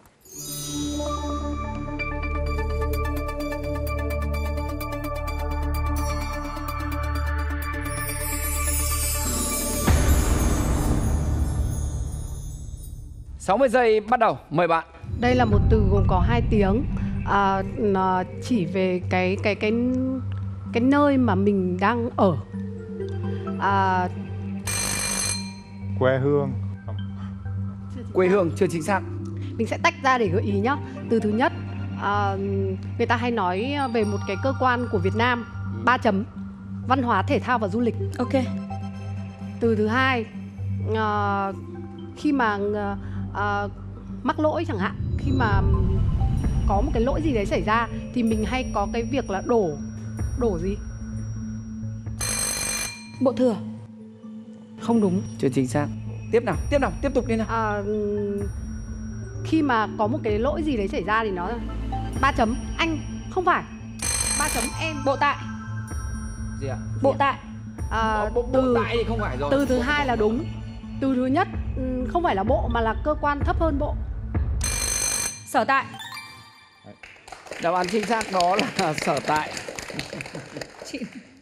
sáu mươi giây bắt đầu, mời bạn. Đây là một từ gồm có hai tiếng, à, nó chỉ về cái cái cái cái nơi mà mình đang ở. À, Quê hương. Quê hương chưa chính xác. Mình sẽ tách ra để gợi ý nhá. Từ thứ nhất, à, người ta hay nói về một cái cơ quan của Việt Nam, ba chấm, văn hóa, thể thao và du lịch. Ok. Từ thứ hai, à, khi mà à, mắc lỗi chẳng hạn, khi mà có một cái lỗi gì đấy xảy ra thì mình hay có cái việc là đổ đổ gì? Bộ thừa. Không đúng. Chưa chính xác. Tiếp nào, tiếp nào, tiếp tục đi nào. À, khi mà có một cái lỗi gì đấy xảy ra thì nó ba chấm anh, không phải ba chấm em. Bộ tại. Gì ạ? Bộ tại. À, bộ, bộ, từ bộ tại thì không phải rồi. Từ thứ hai là đúng. Từ thứ nhất không phải là bộ mà là cơ quan thấp hơn bộ. Sở tại. Đáp án chính xác đó là sở tại. Chị.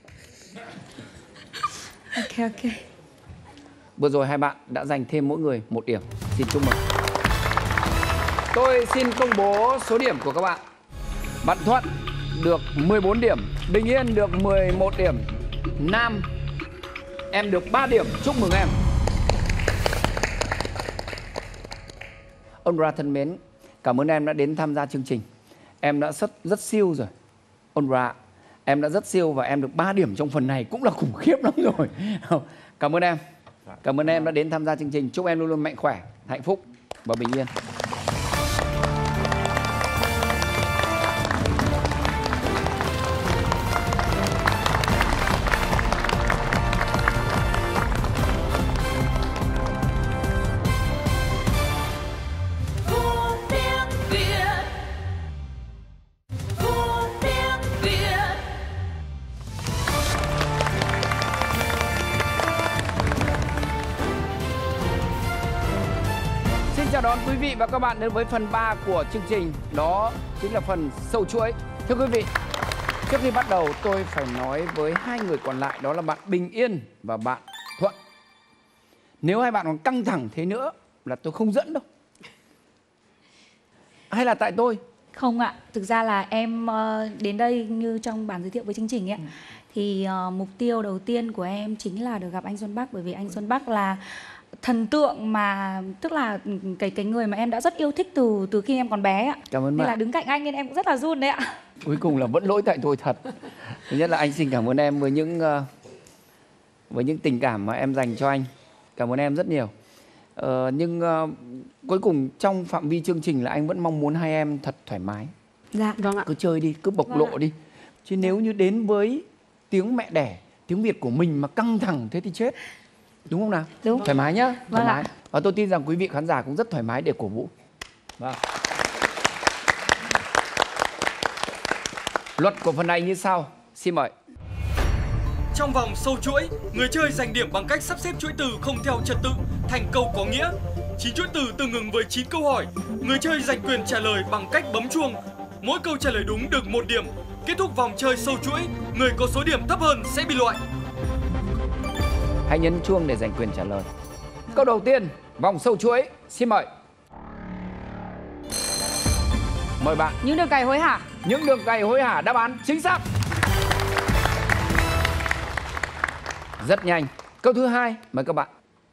Ok ok. Vừa rồi hai bạn đã giành thêm mỗi người một điểm. Xin chúc mừng. Tôi xin công bố số điểm của các bạn. Bạn Thuận được mười bốn điểm, Bình Yên được mười một điểm, Nam em được ba điểm. Chúc mừng em. Onra thân mến, cảm ơn em đã đến tham gia chương trình. Em đã rất rất siêu rồi. Onra, em đã rất siêu và em được ba điểm trong phần này cũng là khủng khiếp lắm rồi. Cảm ơn em. Cảm ơn em đã đến tham gia chương trình. Chúc em luôn luôn mạnh khỏe, hạnh phúc và bình yên. Chào đón quý vị và các bạn đến với phần ba của chương trình. Đó chính là phần sâu chuỗi. Thưa quý vị, trước khi bắt đầu tôi phải nói với hai người còn lại, đó là bạn Bình Yên và bạn Thuận. Nếu hai bạn còn căng thẳng thế nữa là tôi không dẫn đâu. Hay là tại tôi? Không ạ, thực ra là em đến đây như trong bản giới thiệu với chương trình ấy. Ừ. Thì uh, mục tiêu đầu tiên của em chính là được gặp anh Xuân Bắc, bởi vì anh Xuân Bắc là thần tượng mà, tức là cái cái người mà em đã rất yêu thích từ từ khi em còn bé ạ. Cảm ơn nên bạn. là đứng cạnh anh nên em cũng rất là run đấy ạ. Cuối cùng là vẫn lỗi tại tôi thật. Thứ nhất là anh xin cảm ơn em với những uh, với những tình cảm mà em dành cho anh. Cảm ơn em rất nhiều. Uh, nhưng uh, cuối cùng trong phạm vi chương trình là anh vẫn mong muốn hai em thật thoải mái. Dạ, vâng ạ. Cứ chơi đi, cứ bộc Vâng lộ ạ. đi. Chứ nếu như đến với tiếng mẹ đẻ, tiếng Việt của mình mà căng thẳng thế thì chết. Đúng không nào? Đúng. Thoải mái nhá. Vâng Thoải mái. ạ. Và tôi tin rằng quý vị khán giả cũng rất thoải mái để cổ vũ. Vâng. Luật của phần này như sau. Xin mời. Trong vòng sâu chuỗi, người chơi giành điểm bằng cách sắp xếp chuỗi từ không theo trật tự thành câu có nghĩa. chín chuỗi từ tương ứng với chín câu hỏi. Người chơi giành quyền trả lời bằng cách bấm chuông. Mỗi câu trả lời đúng được một điểm. Kết thúc vòng chơi sâu chuỗi, người có số điểm thấp hơn sẽ bị loại. Hãy nhấn chuông để giành quyền trả lời. Câu đầu tiên, vòng sâu chuỗi. Xin mời. Mời bạn. Những đường cày hối hả. Những đường cày hối hả, đáp án chính xác. Rất nhanh. Câu thứ hai, mời các bạn.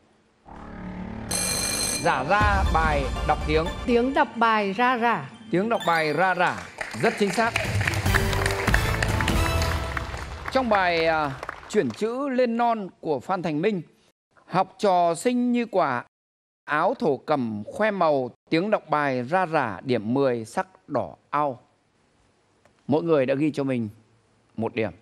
Giả ra bài đọc tiếng. Tiếng đọc bài ra rả. Tiếng đọc bài ra rả. Rất chính xác. Trong bài uh, chuyển chữ lên non của Phan Thành Minh, học trò xinh như quả áo thổ cẩm khoe màu, tiếng đọc bài ra rả, điểm mười, sắc đỏ ao. Mỗi người đã ghi cho mình một điểm.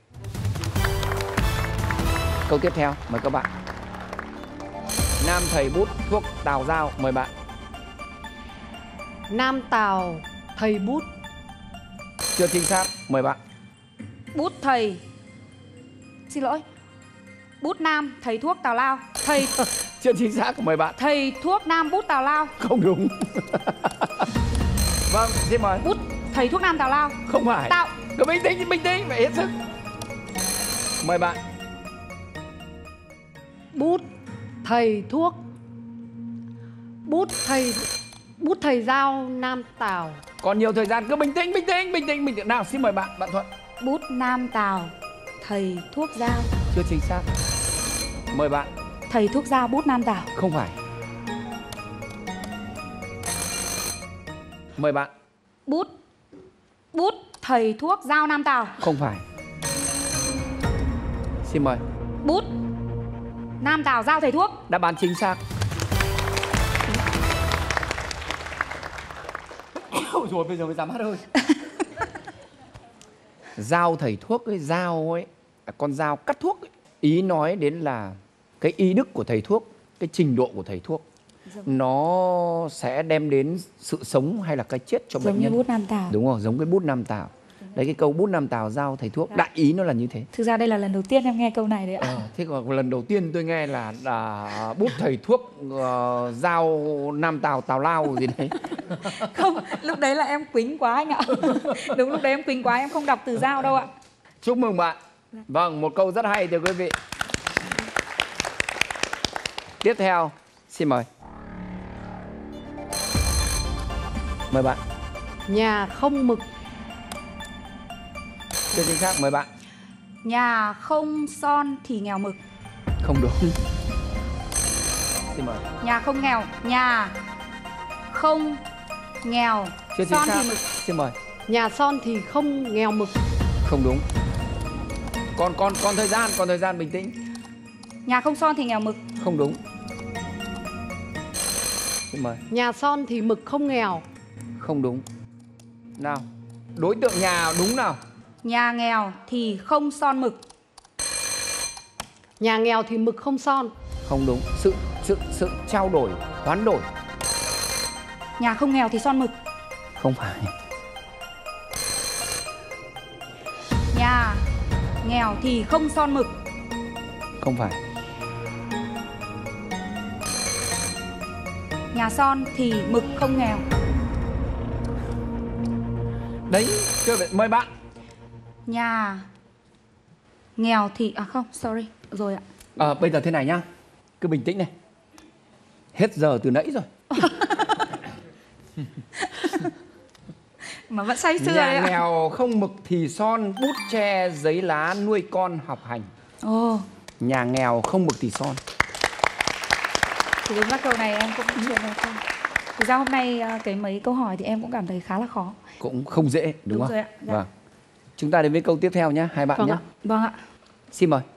Câu tiếp theo, mời các bạn. Nam thầy bút thuốc tào dao, mời bạn. Nam Tào thầy bút. Chưa chính xác, mời bạn. Bút thầy. Xin lỗi. Bút nam thầy thuốc tào lao. Thầy Chưa chính xác, mời bạn. Thầy thuốc nam bút tào lao. Không đúng. Vâng, xin mời. Bút thầy thuốc nam tào lao. Không phải. Tạo. Cứ bình tĩnh, bình tĩnh, phải hết sức. Mời bạn. Bút thầy thuốc. Bút thầy Bút thầy dao Nam Tào. Còn nhiều thời gian, cứ bình tĩnh, bình tĩnh, bình tĩnh, bình tĩnh. Nào, xin mời bạn, bạn Thuận. Bút nam tào thầy thuốc dao. Chưa chính xác. Mời bạn. Thầy thuốc dao bút nam tào. Không phải. Mời bạn. Bút Bút thầy thuốc dao nam tào. Không phải. Xin mời. Bút nam tào dao thầy thuốc. Đáp án chính xác. Ôi rồi bây giờ mới dám hát ơi. Dao thầy thuốc ấy, dao ấy, con dao cắt thuốc ấy. Ý nói đến là cái ý đức của thầy thuốc, cái trình độ của thầy thuốc, nó sẽ đem đến sự sống hay là cái chết cho giống bệnh nhân. Giống như bút nam tào. Đúng rồi, giống cái bút nam tào. Đấy, cái câu bút nam tào dao thầy thuốc, đại ý nó là như thế. Thực ra đây là lần đầu tiên em nghe câu này đấy ạ. À, thế còn lần đầu tiên tôi nghe là, là bút thầy thuốc uh, dao nam tào tào lao gì đấy. Không, lúc đấy là em quýnh quá anh ạ. Đúng, lúc đấy em quýnh quá, em không đọc từ dao đâu ạ. Chúc mừng bạn. Vâng, một câu rất hay thưa quý vị. Tiếp theo, xin mời. Mời bạn. Nhà không mực. Chưa chính xác, mời bạn. Nhà không son thì nghèo mực. Không đúng. Xin mời. Nhà không nghèo. Nhà không nghèo. Chưa chính son xác. thì mực. Xin mời. Nhà son thì không nghèo mực. Không đúng. Còn còn còn thời gian, còn thời gian, bình tĩnh. Nhà không son thì nghèo mực. Không đúng. Xin mời. Nhà son thì mực không nghèo. Không đúng. Nào, đối tượng nhà đúng nào. Nhà nghèo thì không son mực. Nhà nghèo thì mực không son. Không đúng. Sự sự sự trao đổi, hoán đổi. Nhà không nghèo thì son mực. Không phải. Nhà nghèo thì không son mực. Không phải. Nhà son thì mực không nghèo. Đấy, chưa vậy. Mời bạn. Nhà nghèo thì... À không, sorry. Rồi ạ. À, bây giờ thế này nhá. Cứ bình tĩnh này. Hết giờ từ nãy rồi. Mà vẫn say sưa Nhà đấy ạ. nghèo không mực thì son, bút tre giấy lá nuôi con học hành. Ồ. Oh. Nhà nghèo không mực thì son. Thì đúng là câu này em cũng chưa nghe không. Thực ra hôm nay cái mấy câu hỏi thì em cũng cảm thấy khá là khó. Cũng không dễ, đúng, đúng không? Rồi ạ. Dạ. Vâng. Chúng ta đến với câu tiếp theo nhé, hai bạn Vâng nhé. ạ. Vâng ạ. Xin mời.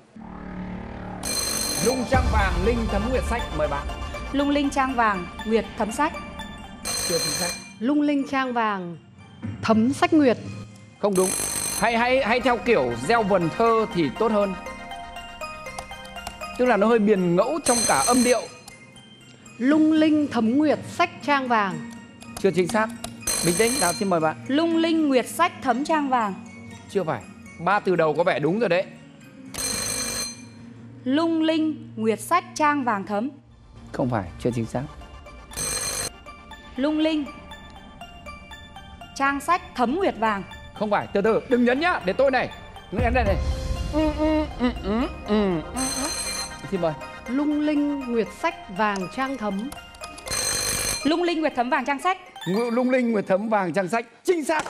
Lung trang vàng, Linh thấm nguyệt sách, mời bạn. Lung linh trang vàng, nguyệt thấm sách. Chưa chính xác. Lung linh trang vàng, thấm sách nguyệt. Không đúng. Hay hay hay theo kiểu gieo vần thơ thì tốt hơn. Tức là nó hơi biền ngẫu trong cả âm điệu. Lung linh thấm nguyệt sách trang vàng. Chưa chính xác. Bình tĩnh, nào xin mời bạn. Lung linh nguyệt sách thấm trang vàng. Chưa phải. Ba từ đầu có vẻ đúng rồi đấy. Lung linh nguyệt sách trang vàng thấm. Không phải, chưa chính xác. Lung linh trang sách thấm nguyệt vàng. Không phải, từ từ, đừng nhấn nhá, để tôi này. Nhấn đây này. Ừ, ừ, ừ, ừ, ừ. Xin mời. Lung linh nguyệt sách vàng trang thấm. Lung linh nguyệt thấm vàng trang sách. Lung linh nguyệt thấm vàng trang sách. Chính xác.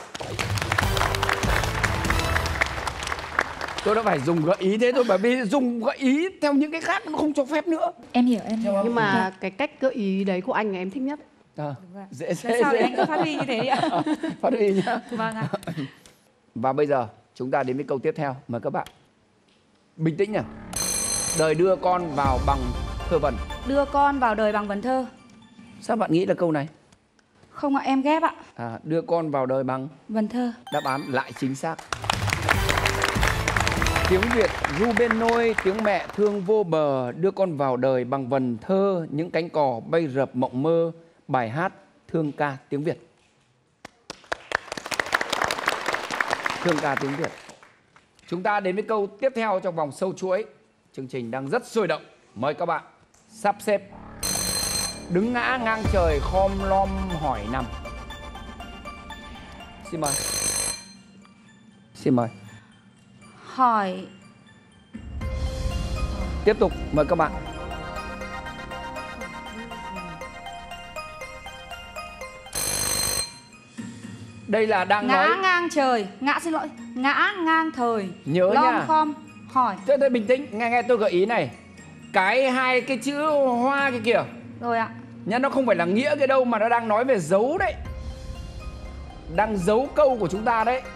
Tôi đã phải dùng gợi ý thế thôi, bởi vì dùng gợi ý theo những cái khác nó không cho phép nữa. Em hiểu, em hiểu. Nhưng mà cái cách gợi ý đấy của anh là em thích nhất. À, dễ dễ sao dễ. anh cứ phát huy như thế đi ạ? Phát huy nhá. Vâng ạ. Và bây giờ chúng ta đến với câu tiếp theo. Mời các bạn. Bình tĩnh nhỉ. Đời đưa con vào bằng thơ vần. Đưa con vào đời bằng vần thơ. Sao bạn nghĩ là câu này? Không ạ, em ghép ạ. À, đưa con vào đời bằng vần thơ. Đáp án lại chính xác. Tiếng Việt ru bên nôi, tiếng mẹ thương vô bờ, đưa con vào đời bằng vần thơ, những cánh cò bay rợp mộng mơ, bài hát thương ca tiếng Việt. Thương ca tiếng Việt. Chúng ta đến với câu tiếp theo trong vòng sâu chuỗi. Chương trình đang rất sôi động. Mời các bạn sắp xếp. Đứng ngã ngang trời khom lom hỏi năm. Xin mời. Xin mời. Hỏi. Tiếp tục, mời các bạn. Đây là đang ngã nói ngang trời, ngã xin lỗi, ngã ngang thời. Nhớ lom nha. khom hỏi. Thế tôi bình tĩnh, nghe nghe tôi gợi ý này. Cái hai cái chữ hoa kia kìa. Rồi ạ. Nhá, nó không phải là nghĩa cái đâu mà nó đang nói về dấu đấy. Đang giấu câu của chúng ta đấy.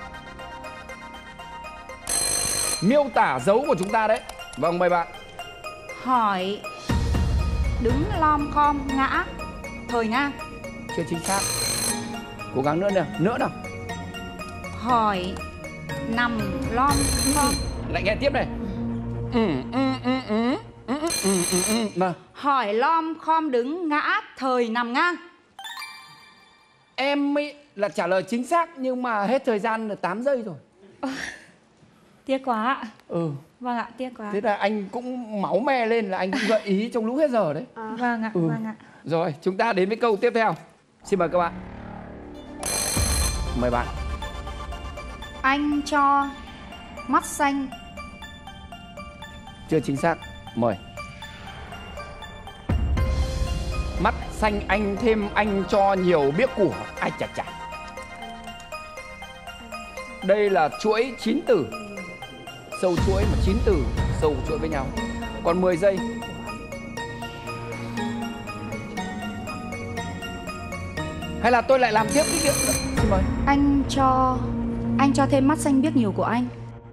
Miêu tả dấu của chúng ta đấy. Vâng, mời bạn. Hỏi. Đứng lom khom ngã thời ngang. Chưa chính xác. Cố gắng nữa nào, nữa nào. Hỏi. Nằm lom khom. Lại nghe tiếp này. Ừ, ừ, ừ, ừ, ừ, ừ, ừ, ừ, ừ. Hỏi lom khom đứng ngã thời nằm ngang. Em ấy là trả lời chính xác nhưng mà hết thời gian là tám giây rồi. Ờ, tiếc quá ạ. Ừ. Vâng ạ, tiếc quá. Thế là anh cũng máu me lên là anh cũng gợi ý trong lúc hết giờ đấy. À. Vâng ạ, ừ. vâng ạ. Rồi, chúng ta đến với câu tiếp theo. Xin mời các bạn. Mời bạn. Anh cho mắt xanh. Chưa chính xác. Mời. Mắt xanh anh thêm anh cho nhiều biếc của. Ai chà chà. Đây là chuỗi chín từ. Sâu chuỗi mà chín từ sâu chuỗi với nhau. Còn mười giây. Hay là tôi lại làm tiếp cái việc. Xin mời. Anh cho Anh cho thêm mắt xanh biếc nhiều của anh.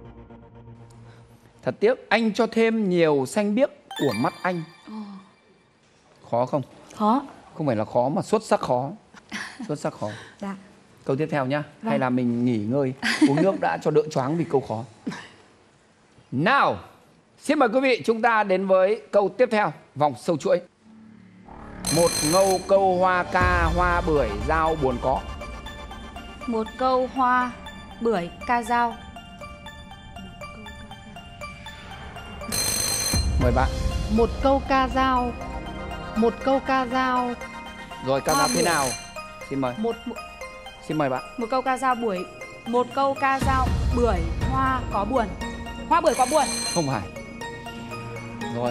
Thật tiếc, anh cho thêm nhiều xanh biếc của mắt anh. Khó không? Khó. Không phải là khó mà xuất sắc khó. Xuất sắc khó. Dạ. Câu tiếp theo nhá. Vâng. Hay là mình nghỉ ngơi, uống nước đã cho đỡ choáng vì câu khó. Nào, xin mời quý vị chúng ta đến với câu tiếp theo, vòng sâu chuỗi. Một ngâu câu hoa ca hoa bưởi dao buồn có. Một câu hoa bưởi ca dao. Mời bạn. Một câu ca dao. Một câu ca dao. Rồi ca dao thế nào? Xin mời. Một Xin mời bạn. Một câu ca dao bưởi. Một câu ca dao bưởi hoa có buồn. Hoa bưởi có buồn. Không phải. Rồi.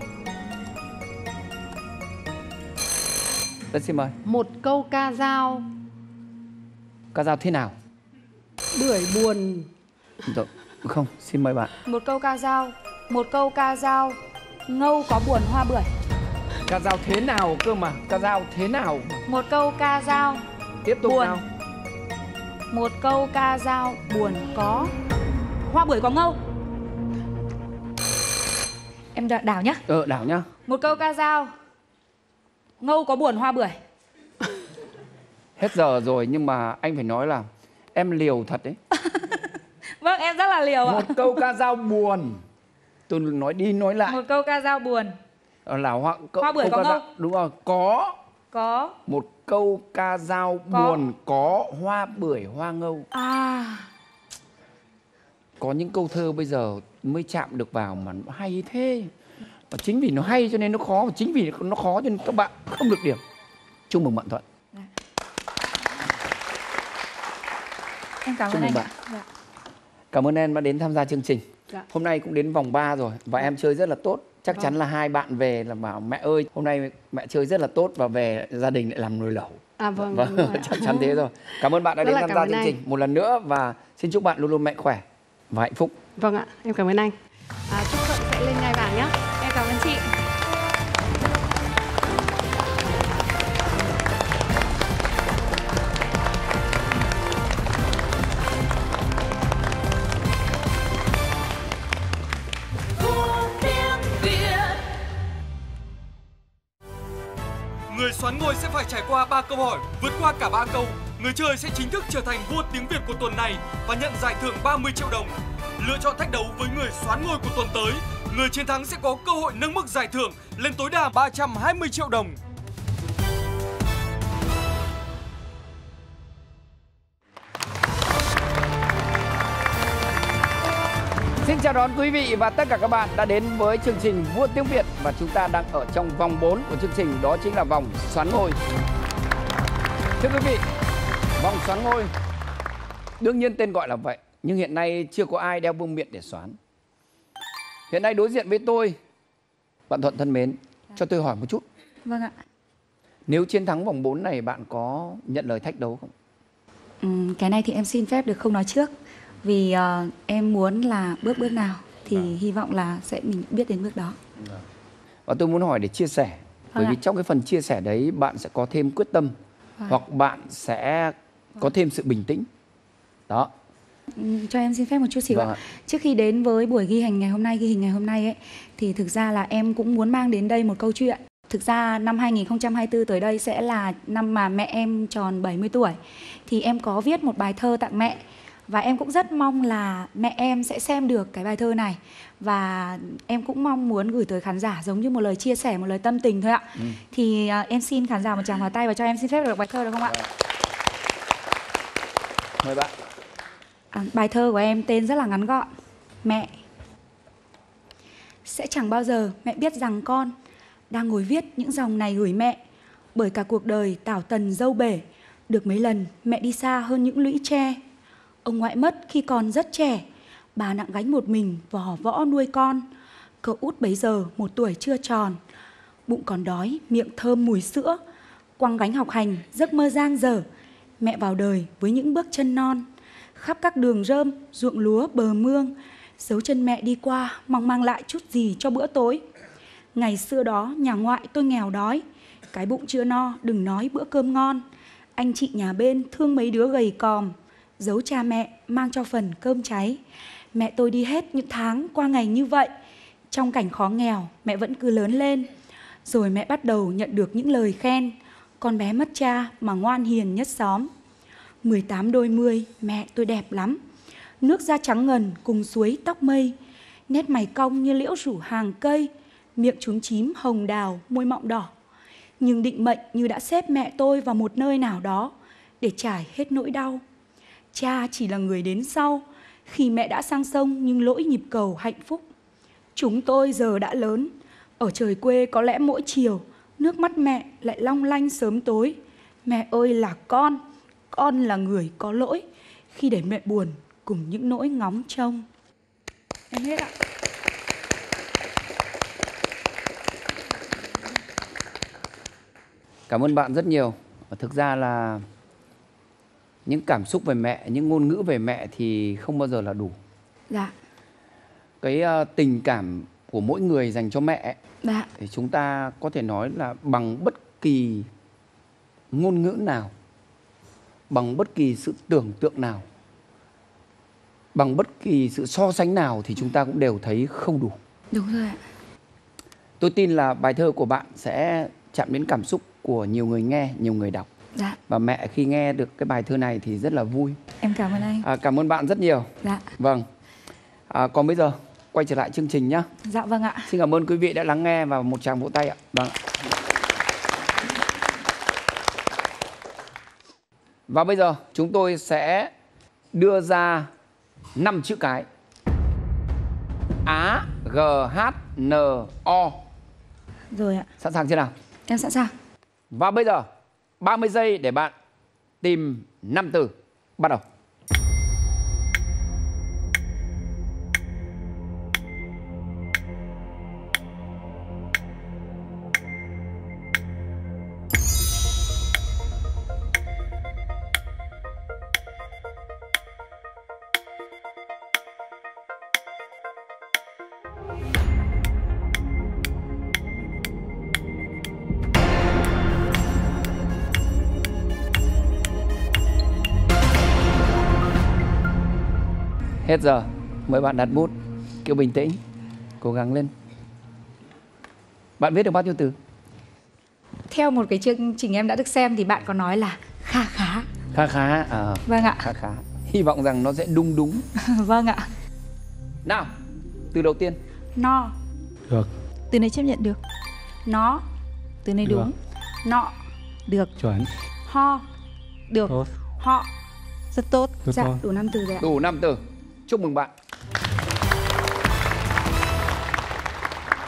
Rất xin mời. Một câu ca dao. Ca dao thế nào? Bưởi buồn. Rồi. Không, xin mời bạn. Một câu ca dao. Một câu ca dao ngâu có buồn hoa bưởi. Ca dao thế nào cơ mà? Ca dao thế nào? Một câu ca dao. Tiếp tục buồn. nào. Một câu ca dao buồn có hoa bưởi có ngâu. Em đ- đảo nhá. Ờ, đảo nhá. Một câu ca dao ngâu có buồn hoa bưởi. Hết giờ rồi nhưng mà anh phải nói là em liều thật đấy. Vâng, em rất là liều ạ. Một câu ca dao buồn. Tôi nói đi nói lại. Một câu ca dao buồn. Là hoa, câu, hoa bưởi câu có ca ngâu. dao, đúng rồi, có. Có. Một câu ca dao Có. buồn có hoa bưởi hoa ngâu. À. Có những câu thơ bây giờ mới chạm được vào mà nó hay thế. Và chính vì nó hay cho nên nó khó. Và chính vì nó khó cho nên các bạn không được điểm. Chúc mừng bạn Thuận. Dạ. Em cảm Chúc ơn mừng anh bạn. ạ. Dạ. Cảm ơn em đã đến tham gia chương trình. Dạ. Hôm nay cũng đến vòng ba rồi và em chơi rất là tốt. Chắc Vâng. chắn là hai bạn về là bảo mẹ ơi, hôm nay mẹ chơi rất là tốt và về gia đình lại làm nồi lẩu. À vâng. Vâng, đúng rồi ạ. chắc chắn thế rồi. Cảm ơn bạn đã Rất đến là tham cảm gia ơn chương anh. trình một lần nữa và xin chúc bạn luôn luôn mạnh khỏe và hạnh phúc. Vâng ạ, em cảm ơn anh. À, chúc Thuận sẽ lên ngai vàng nhé. Em cảm ơn chị. Người xoán ngôi sẽ phải trải qua ba câu hỏi, vượt qua cả ba câu, người chơi sẽ chính thức trở thành vua tiếng Việt của tuần này và nhận giải thưởng ba mươi triệu đồng. Lựa chọn thách đấu với người xoán ngôi của tuần tới, người chiến thắng sẽ có cơ hội nâng mức giải thưởng lên tối đa ba trăm hai mươi triệu đồng. chào đón quý vị và tất cả các bạn đã đến với chương trình Vua Tiếng Việt. Và chúng ta đang ở trong vòng bốn của chương trình, đó chính là vòng xoán ngôi. Thưa quý vị, vòng xoán ngôi đương nhiên tên gọi là vậy, nhưng hiện nay chưa có ai đeo vương miện để xoán. Hiện nay đối diện với tôi, bạn Thuận thân mến, cho tôi hỏi một chút. Vâng ạ. Nếu chiến thắng vòng bốn này, bạn có nhận lời thách đấu không? Ừ, cái này thì em xin phép được không nói trước. Vì uh, em muốn là bước bước nào thì à. hy vọng là sẽ mình biết đến bước đó. Và tôi muốn hỏi để chia sẻ. Bởi vì trong cái phần chia sẻ đấy bạn sẽ có thêm quyết tâm, vâng. hoặc bạn sẽ vâng. có thêm sự bình tĩnh. Đó. Ừ, cho em xin phép một chút xíu vâng. ạ. Trước khi đến với buổi ghi hình ngày hôm nay, ghi hình ngày hôm nay ấy, thì thực ra là em cũng muốn mang đến đây một câu chuyện. Thực ra năm hai nghìn không trăm hai mươi tư tới đây sẽ là năm mà mẹ em tròn bảy mươi tuổi. Thì em có viết một bài thơ tặng mẹ. Và em cũng rất mong là mẹ em sẽ xem được cái bài thơ này. Và em cũng mong muốn gửi tới khán giả giống như một lời chia sẻ, một lời tâm tình thôi ạ. ừ. Thì uh, em xin khán giả một tràng pháo tay và cho em xin phép được bài thơ được không ạ? Mời bạn. À, bài thơ của em tên rất là ngắn gọn. Mẹ. Sẽ chẳng bao giờ mẹ biết rằng con đang ngồi viết những dòng này gửi mẹ. Bởi cả cuộc đời tảo tần dâu bể, được mấy lần mẹ đi xa hơn những lũy tre. Ông ngoại mất khi còn rất trẻ, bà nặng gánh một mình vò võ nuôi con. Cậu út bấy giờ một tuổi chưa tròn, bụng còn đói, miệng thơm mùi sữa. Quăng gánh học hành, giấc mơ giang dở. Mẹ vào đời với những bước chân non, khắp các đường rơm, ruộng lúa bờ mương. Dấu chân mẹ đi qua, mong mang lại chút gì cho bữa tối. Ngày xưa đó nhà ngoại tôi nghèo đói, cái bụng chưa no đừng nói bữa cơm ngon. Anh chị nhà bên thương mấy đứa gầy còm, giấu cha mẹ mang cho phần cơm cháy. Mẹ tôi đi hết những tháng qua ngày như vậy. Trong cảnh khó nghèo mẹ vẫn cứ lớn lên. Rồi mẹ bắt đầu nhận được những lời khen. Con bé mất cha mà ngoan hiền nhất xóm. Mười tám đôi mươi mẹ tôi đẹp lắm. Nước da trắng ngần cùng suối tóc mây. Nét mày cong như liễu rủ hàng cây. Miệng trúng chím hồng đào môi mọng đỏ. Nhưng định mệnh như đã xếp mẹ tôi vào một nơi nào đó để trải hết nỗi đau. Cha chỉ là người đến sau, khi mẹ đã sang sông nhưng lỗi nhịp cầu hạnh phúc. Chúng tôi giờ đã lớn, ở trời quê có lẽ mỗi chiều, nước mắt mẹ lại long lanh sớm tối. Mẹ ơi là con, con là người có lỗi, khi để mẹ buồn cùng những nỗi ngóng trông. Em hết ạ. Cảm ơn bạn rất nhiều. Thực ra là những cảm xúc về mẹ, những ngôn ngữ về mẹ thì không bao giờ là đủ. Dạ. Cái uh, tình cảm của mỗi người dành cho mẹ dạ. thì chúng ta có thể nói là bằng bất kỳ ngôn ngữ nào, bằng bất kỳ sự tưởng tượng nào, bằng bất kỳ sự so sánh nào thì chúng ta cũng đều thấy không đủ. Đúng rồi ạ. Tôi tin là bài thơ của bạn sẽ chạm đến cảm xúc của nhiều người nghe, nhiều người đọc. Dạ. Và mẹ khi nghe được cái bài thơ này thì rất là vui. Em cảm ơn anh. À, cảm ơn bạn rất nhiều. Dạ. Vâng. À, còn bây giờ quay trở lại chương trình nhé. Dạ vâng ạ. Xin cảm ơn quý vị đã lắng nghe và một tràng vỗ tay ạ. Vâng. Và bây giờ chúng tôi sẽ đưa ra năm chữ cái. Á, G, H, N, O. Rồi ạ. Sẵn sàng chưa nào? Em sẵn sàng. Và bây giờ ba mươi giây để bạn tìm năm từ. Bắt đầu. Hết giờ, mời bạn đặt bút, Kiều bình tĩnh, cố gắng lên. Bạn viết được bao nhiêu từ? Theo một cái chương trình em đã được xem thì bạn có nói là kha khá. Kha khá, à, vâng ạ. Kha khá. Hy vọng rằng nó sẽ đúng đúng. Vâng ạ. Nào, từ đầu tiên. No. Được. Từ này chấp nhận được. Nó. Từ này được. đúng. Nọ. Được. Chuẩn. Ho. Được. Tốt. Họ. Rất tốt. Dạ, đủ năm từ rồi ạ. Đủ năm từ. Chúc mừng bạn.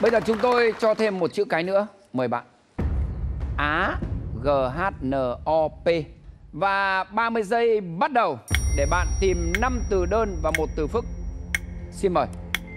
Bây giờ chúng tôi cho thêm một chữ cái nữa. Mời bạn. Á, G H N O P. Và ba mươi giây bắt đầu để bạn tìm năm từ đơn và một từ phức. Xin mời.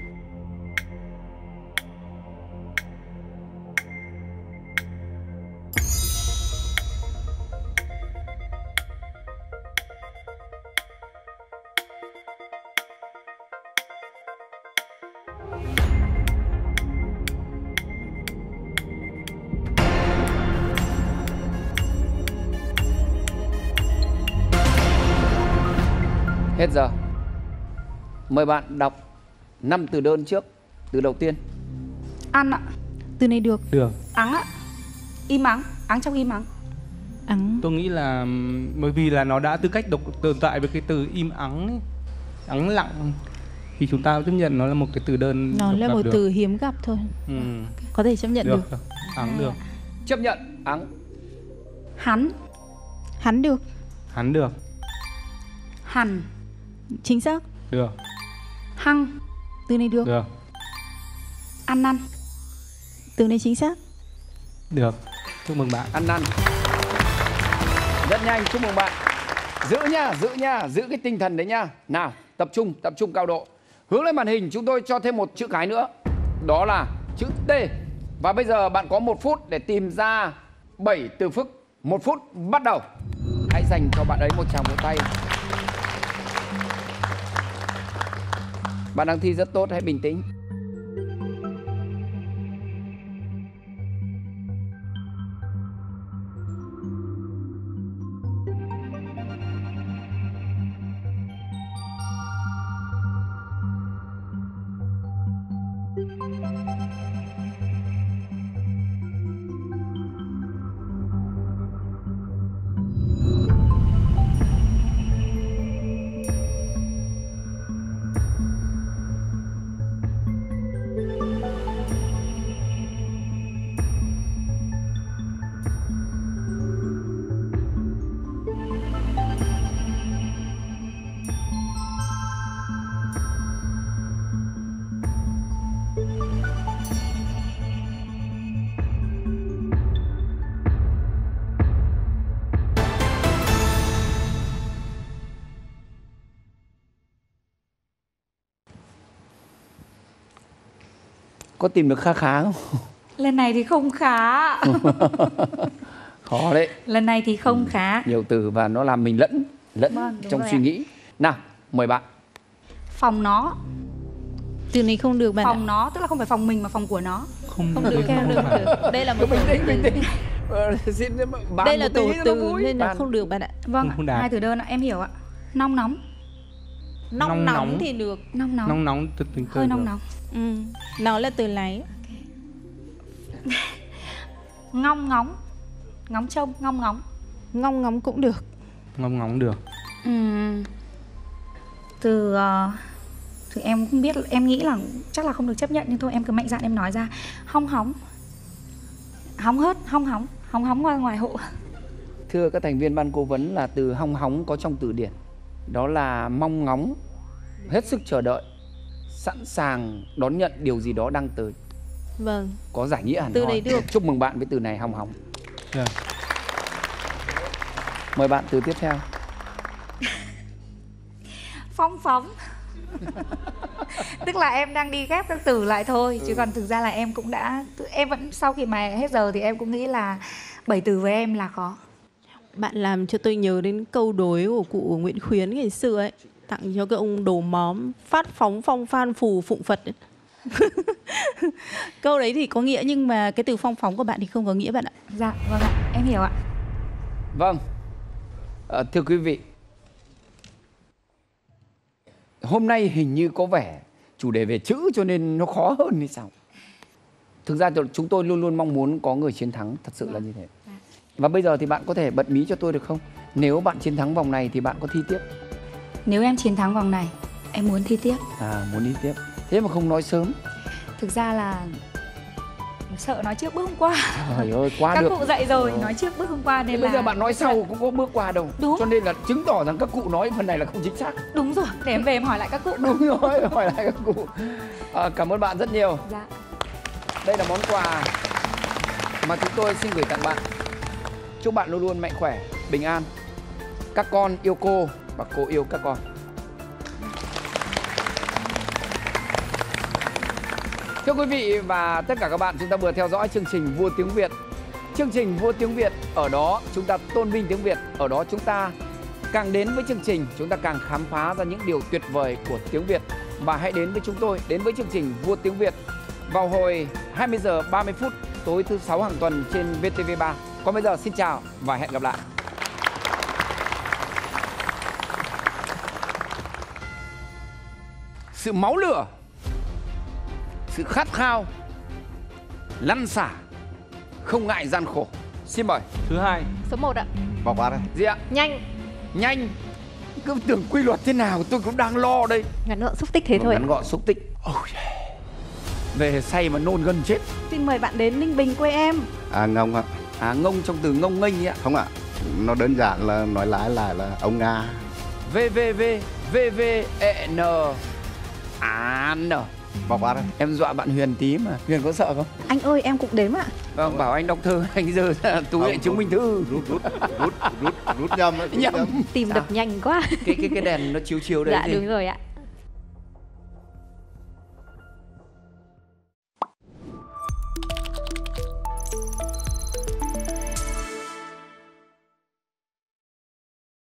Hết giờ. Mời bạn đọc năm từ đơn trước. Từ đầu tiên. Ăn ạ. Từ này được. Được. Ắng ạ. Im ắng. Ắng trong im ắng. Ắng. Tôi nghĩ là ừm, bởi vì là nó đã tư cách độc tồn tại với cái từ im ắng ấy. Ắng lặng thì chúng ta chấp nhận nó là một cái từ đơn. Nó độc là lập một được. từ hiếm gặp thôi. Ừ. Có thể chấp nhận được. Được. Ắng được. Chấp nhận. Ắng. Hắn. Hắn được. Hắn được. Hẳn. Chính xác. Được. Hăng. Từ này được. Được. Ăn năn. Từ này chính xác. Được. Chúc mừng bạn. Ăn năn. Rất nhanh, chúc mừng bạn. Giữ nha, giữ nha, giữ cái tinh thần đấy nha. Nào, tập trung, tập trung cao độ. Hướng lên màn hình, chúng tôi cho thêm một chữ cái nữa. Đó là chữ T. Và bây giờ bạn có một phút để tìm ra bảy từ phức. Một phút bắt đầu. Hãy dành cho bạn ấy một tràng vỗ tay. Bạn đang thi rất tốt, hãy bình tĩnh. Có tìm được khá khá không? Lần này thì không khá. Khó đấy. Lần này thì không khá. Nhiều từ và nó làm mình lẫn lẫn Vâng, đúng trong rồi suy ạ. nghĩ. Nào, mời bạn. Phòng nó. Từ này không được bạn ạ. Phòng nó tức là không phải phòng mình mà phòng của nó. Không, Không được, không được, không được. Đây là một bình từ tĩnh, bình tĩnh. Ờ, xin bán Đây là một tí tổ cho nó từ vui. nên là Bán. không được bạn ạ. Vâng, Không ạ. đạt. Hai từ đơn ạ, em hiểu ạ. Nong nóng. Nong Nong nóng, nóng. thì được. Nong nóng. Nóng nóng từ từ Hơi nong nóng. Ừ. Nó là từ láy. Ngong ngóng. Ngóng trông, ngong ngóng. Ngong ngóng cũng được. Ngóng ngóng được. Ừm. Từ uh, từ em không biết, em nghĩ là chắc là không được chấp nhận nhưng thôi em cứ mạnh dạn em nói ra. Hong hóng. Hóng hớt, hong hóng, hóng hóng ngoài ngoài hộ. Thưa các thành viên ban cố vấn, là từ hong hóng có trong từ điển. Đó là mong ngóng, hết sức chờ đợi, sẵn sàng đón nhận điều gì đó đang tới. Vâng. Có giải nghĩa hẳn Từ hoi. đấy được. Chúc mừng bạn với từ này, hong hóng. Được. Mời bạn từ tiếp theo. Phong phóng. Tức là em đang đi ghép các từ lại thôi chứ còn thực ra là em cũng đã em vẫn sau khi mà hết giờ thì em cũng nghĩ là bảy từ với em là khó. Bạn làm cho tôi nhớ đến câu đối của cụ Nguyễn Khuyến ngày xưa ấy, tặng cho cái ông đồ móm phát phóng phong phan phù phụng Phật ấy. Câu đấy thì có nghĩa nhưng mà cái từ phong phóng của bạn thì không có nghĩa bạn ạ. Dạ, vâng ạ, em hiểu ạ. Vâng. À, thưa quý vị, hôm nay hình như có vẻ chủ đề về chữ cho nên nó khó hơn hay sao? Thực ra chúng tôi luôn luôn mong muốn có người chiến thắng, thật sự là như thế. Và bây giờ thì bạn có thể bật mí cho tôi được không? Nếu bạn chiến thắng vòng này thì bạn có thi tiếp? Nếu em chiến thắng vòng này, em muốn thi tiếp. À, muốn đi tiếp. Thế mà không nói sớm. Thực ra là em sợ nói trước bước hôm qua. Trời ơi, qua các được. cụ dạy rồi, Ờ. nói trước bước hôm qua nên Thế bây là giờ bạn nói sau cũng có bước qua đâu. Đúng. Cho nên là chứng tỏ rằng các cụ nói phần này là không chính xác. Đúng rồi, để em về em hỏi lại các cụ. Đúng rồi, hỏi lại các cụ. À, cảm ơn bạn rất nhiều. Dạ. Đây là món quà mà chúng tôi xin gửi tặng bạn. Chúc bạn luôn luôn mạnh khỏe, bình an. Các con yêu cô và cô yêu các con. Thưa quý vị và tất cả các bạn, chúng ta vừa theo dõi chương trình Vua Tiếng Việt. Chương trình Vua Tiếng Việt, ở đó chúng ta tôn vinh tiếng Việt. Ở đó chúng ta càng đến với chương trình, chúng ta càng khám phá ra những điều tuyệt vời của tiếng Việt. Và hãy đến với chúng tôi, đến với chương trình Vua Tiếng Việt vào hồi hai mươi giờ ba mươi phút tối thứ sáu hàng tuần trên vê tê vê ba. Còn bây giờ xin chào và hẹn gặp lại. Sự máu lửa, sự khát khao, lăn xả, không ngại gian khổ. Xin mời. Thứ hai. Số một ạ. Bỏ qua đây. Gì ạ? Nhanh. Nhanh. Cứ tưởng quy luật thế nào tôi cũng đang lo đây. Ngắn gọn xúc tích thế thôi. Ngắn gọn xúc tích. Oh yeah. Về say mà nôn gần chết. Xin mời bạn đến Ninh Bình quê em. À ngông ạ. À ngông trong từ ngông nghênh ạ. Không ạ. Nó đơn giản là nói lái lại là ông Nga. V V V V V E N A N. Bỏ qua đây. Em dọa bạn Huyền tí mà. Huyền có sợ không? Anh ơi em cũng đếm ạ. Vâng, bảo anh đọc thơ, anh giờ túi lại chứng minh thư. Rút rút rút rút rút nhầm. Tìm đập nhanh quá. Cái cái cái đèn nó chiếu chiếu đấy. Dạ gì? đúng rồi ạ.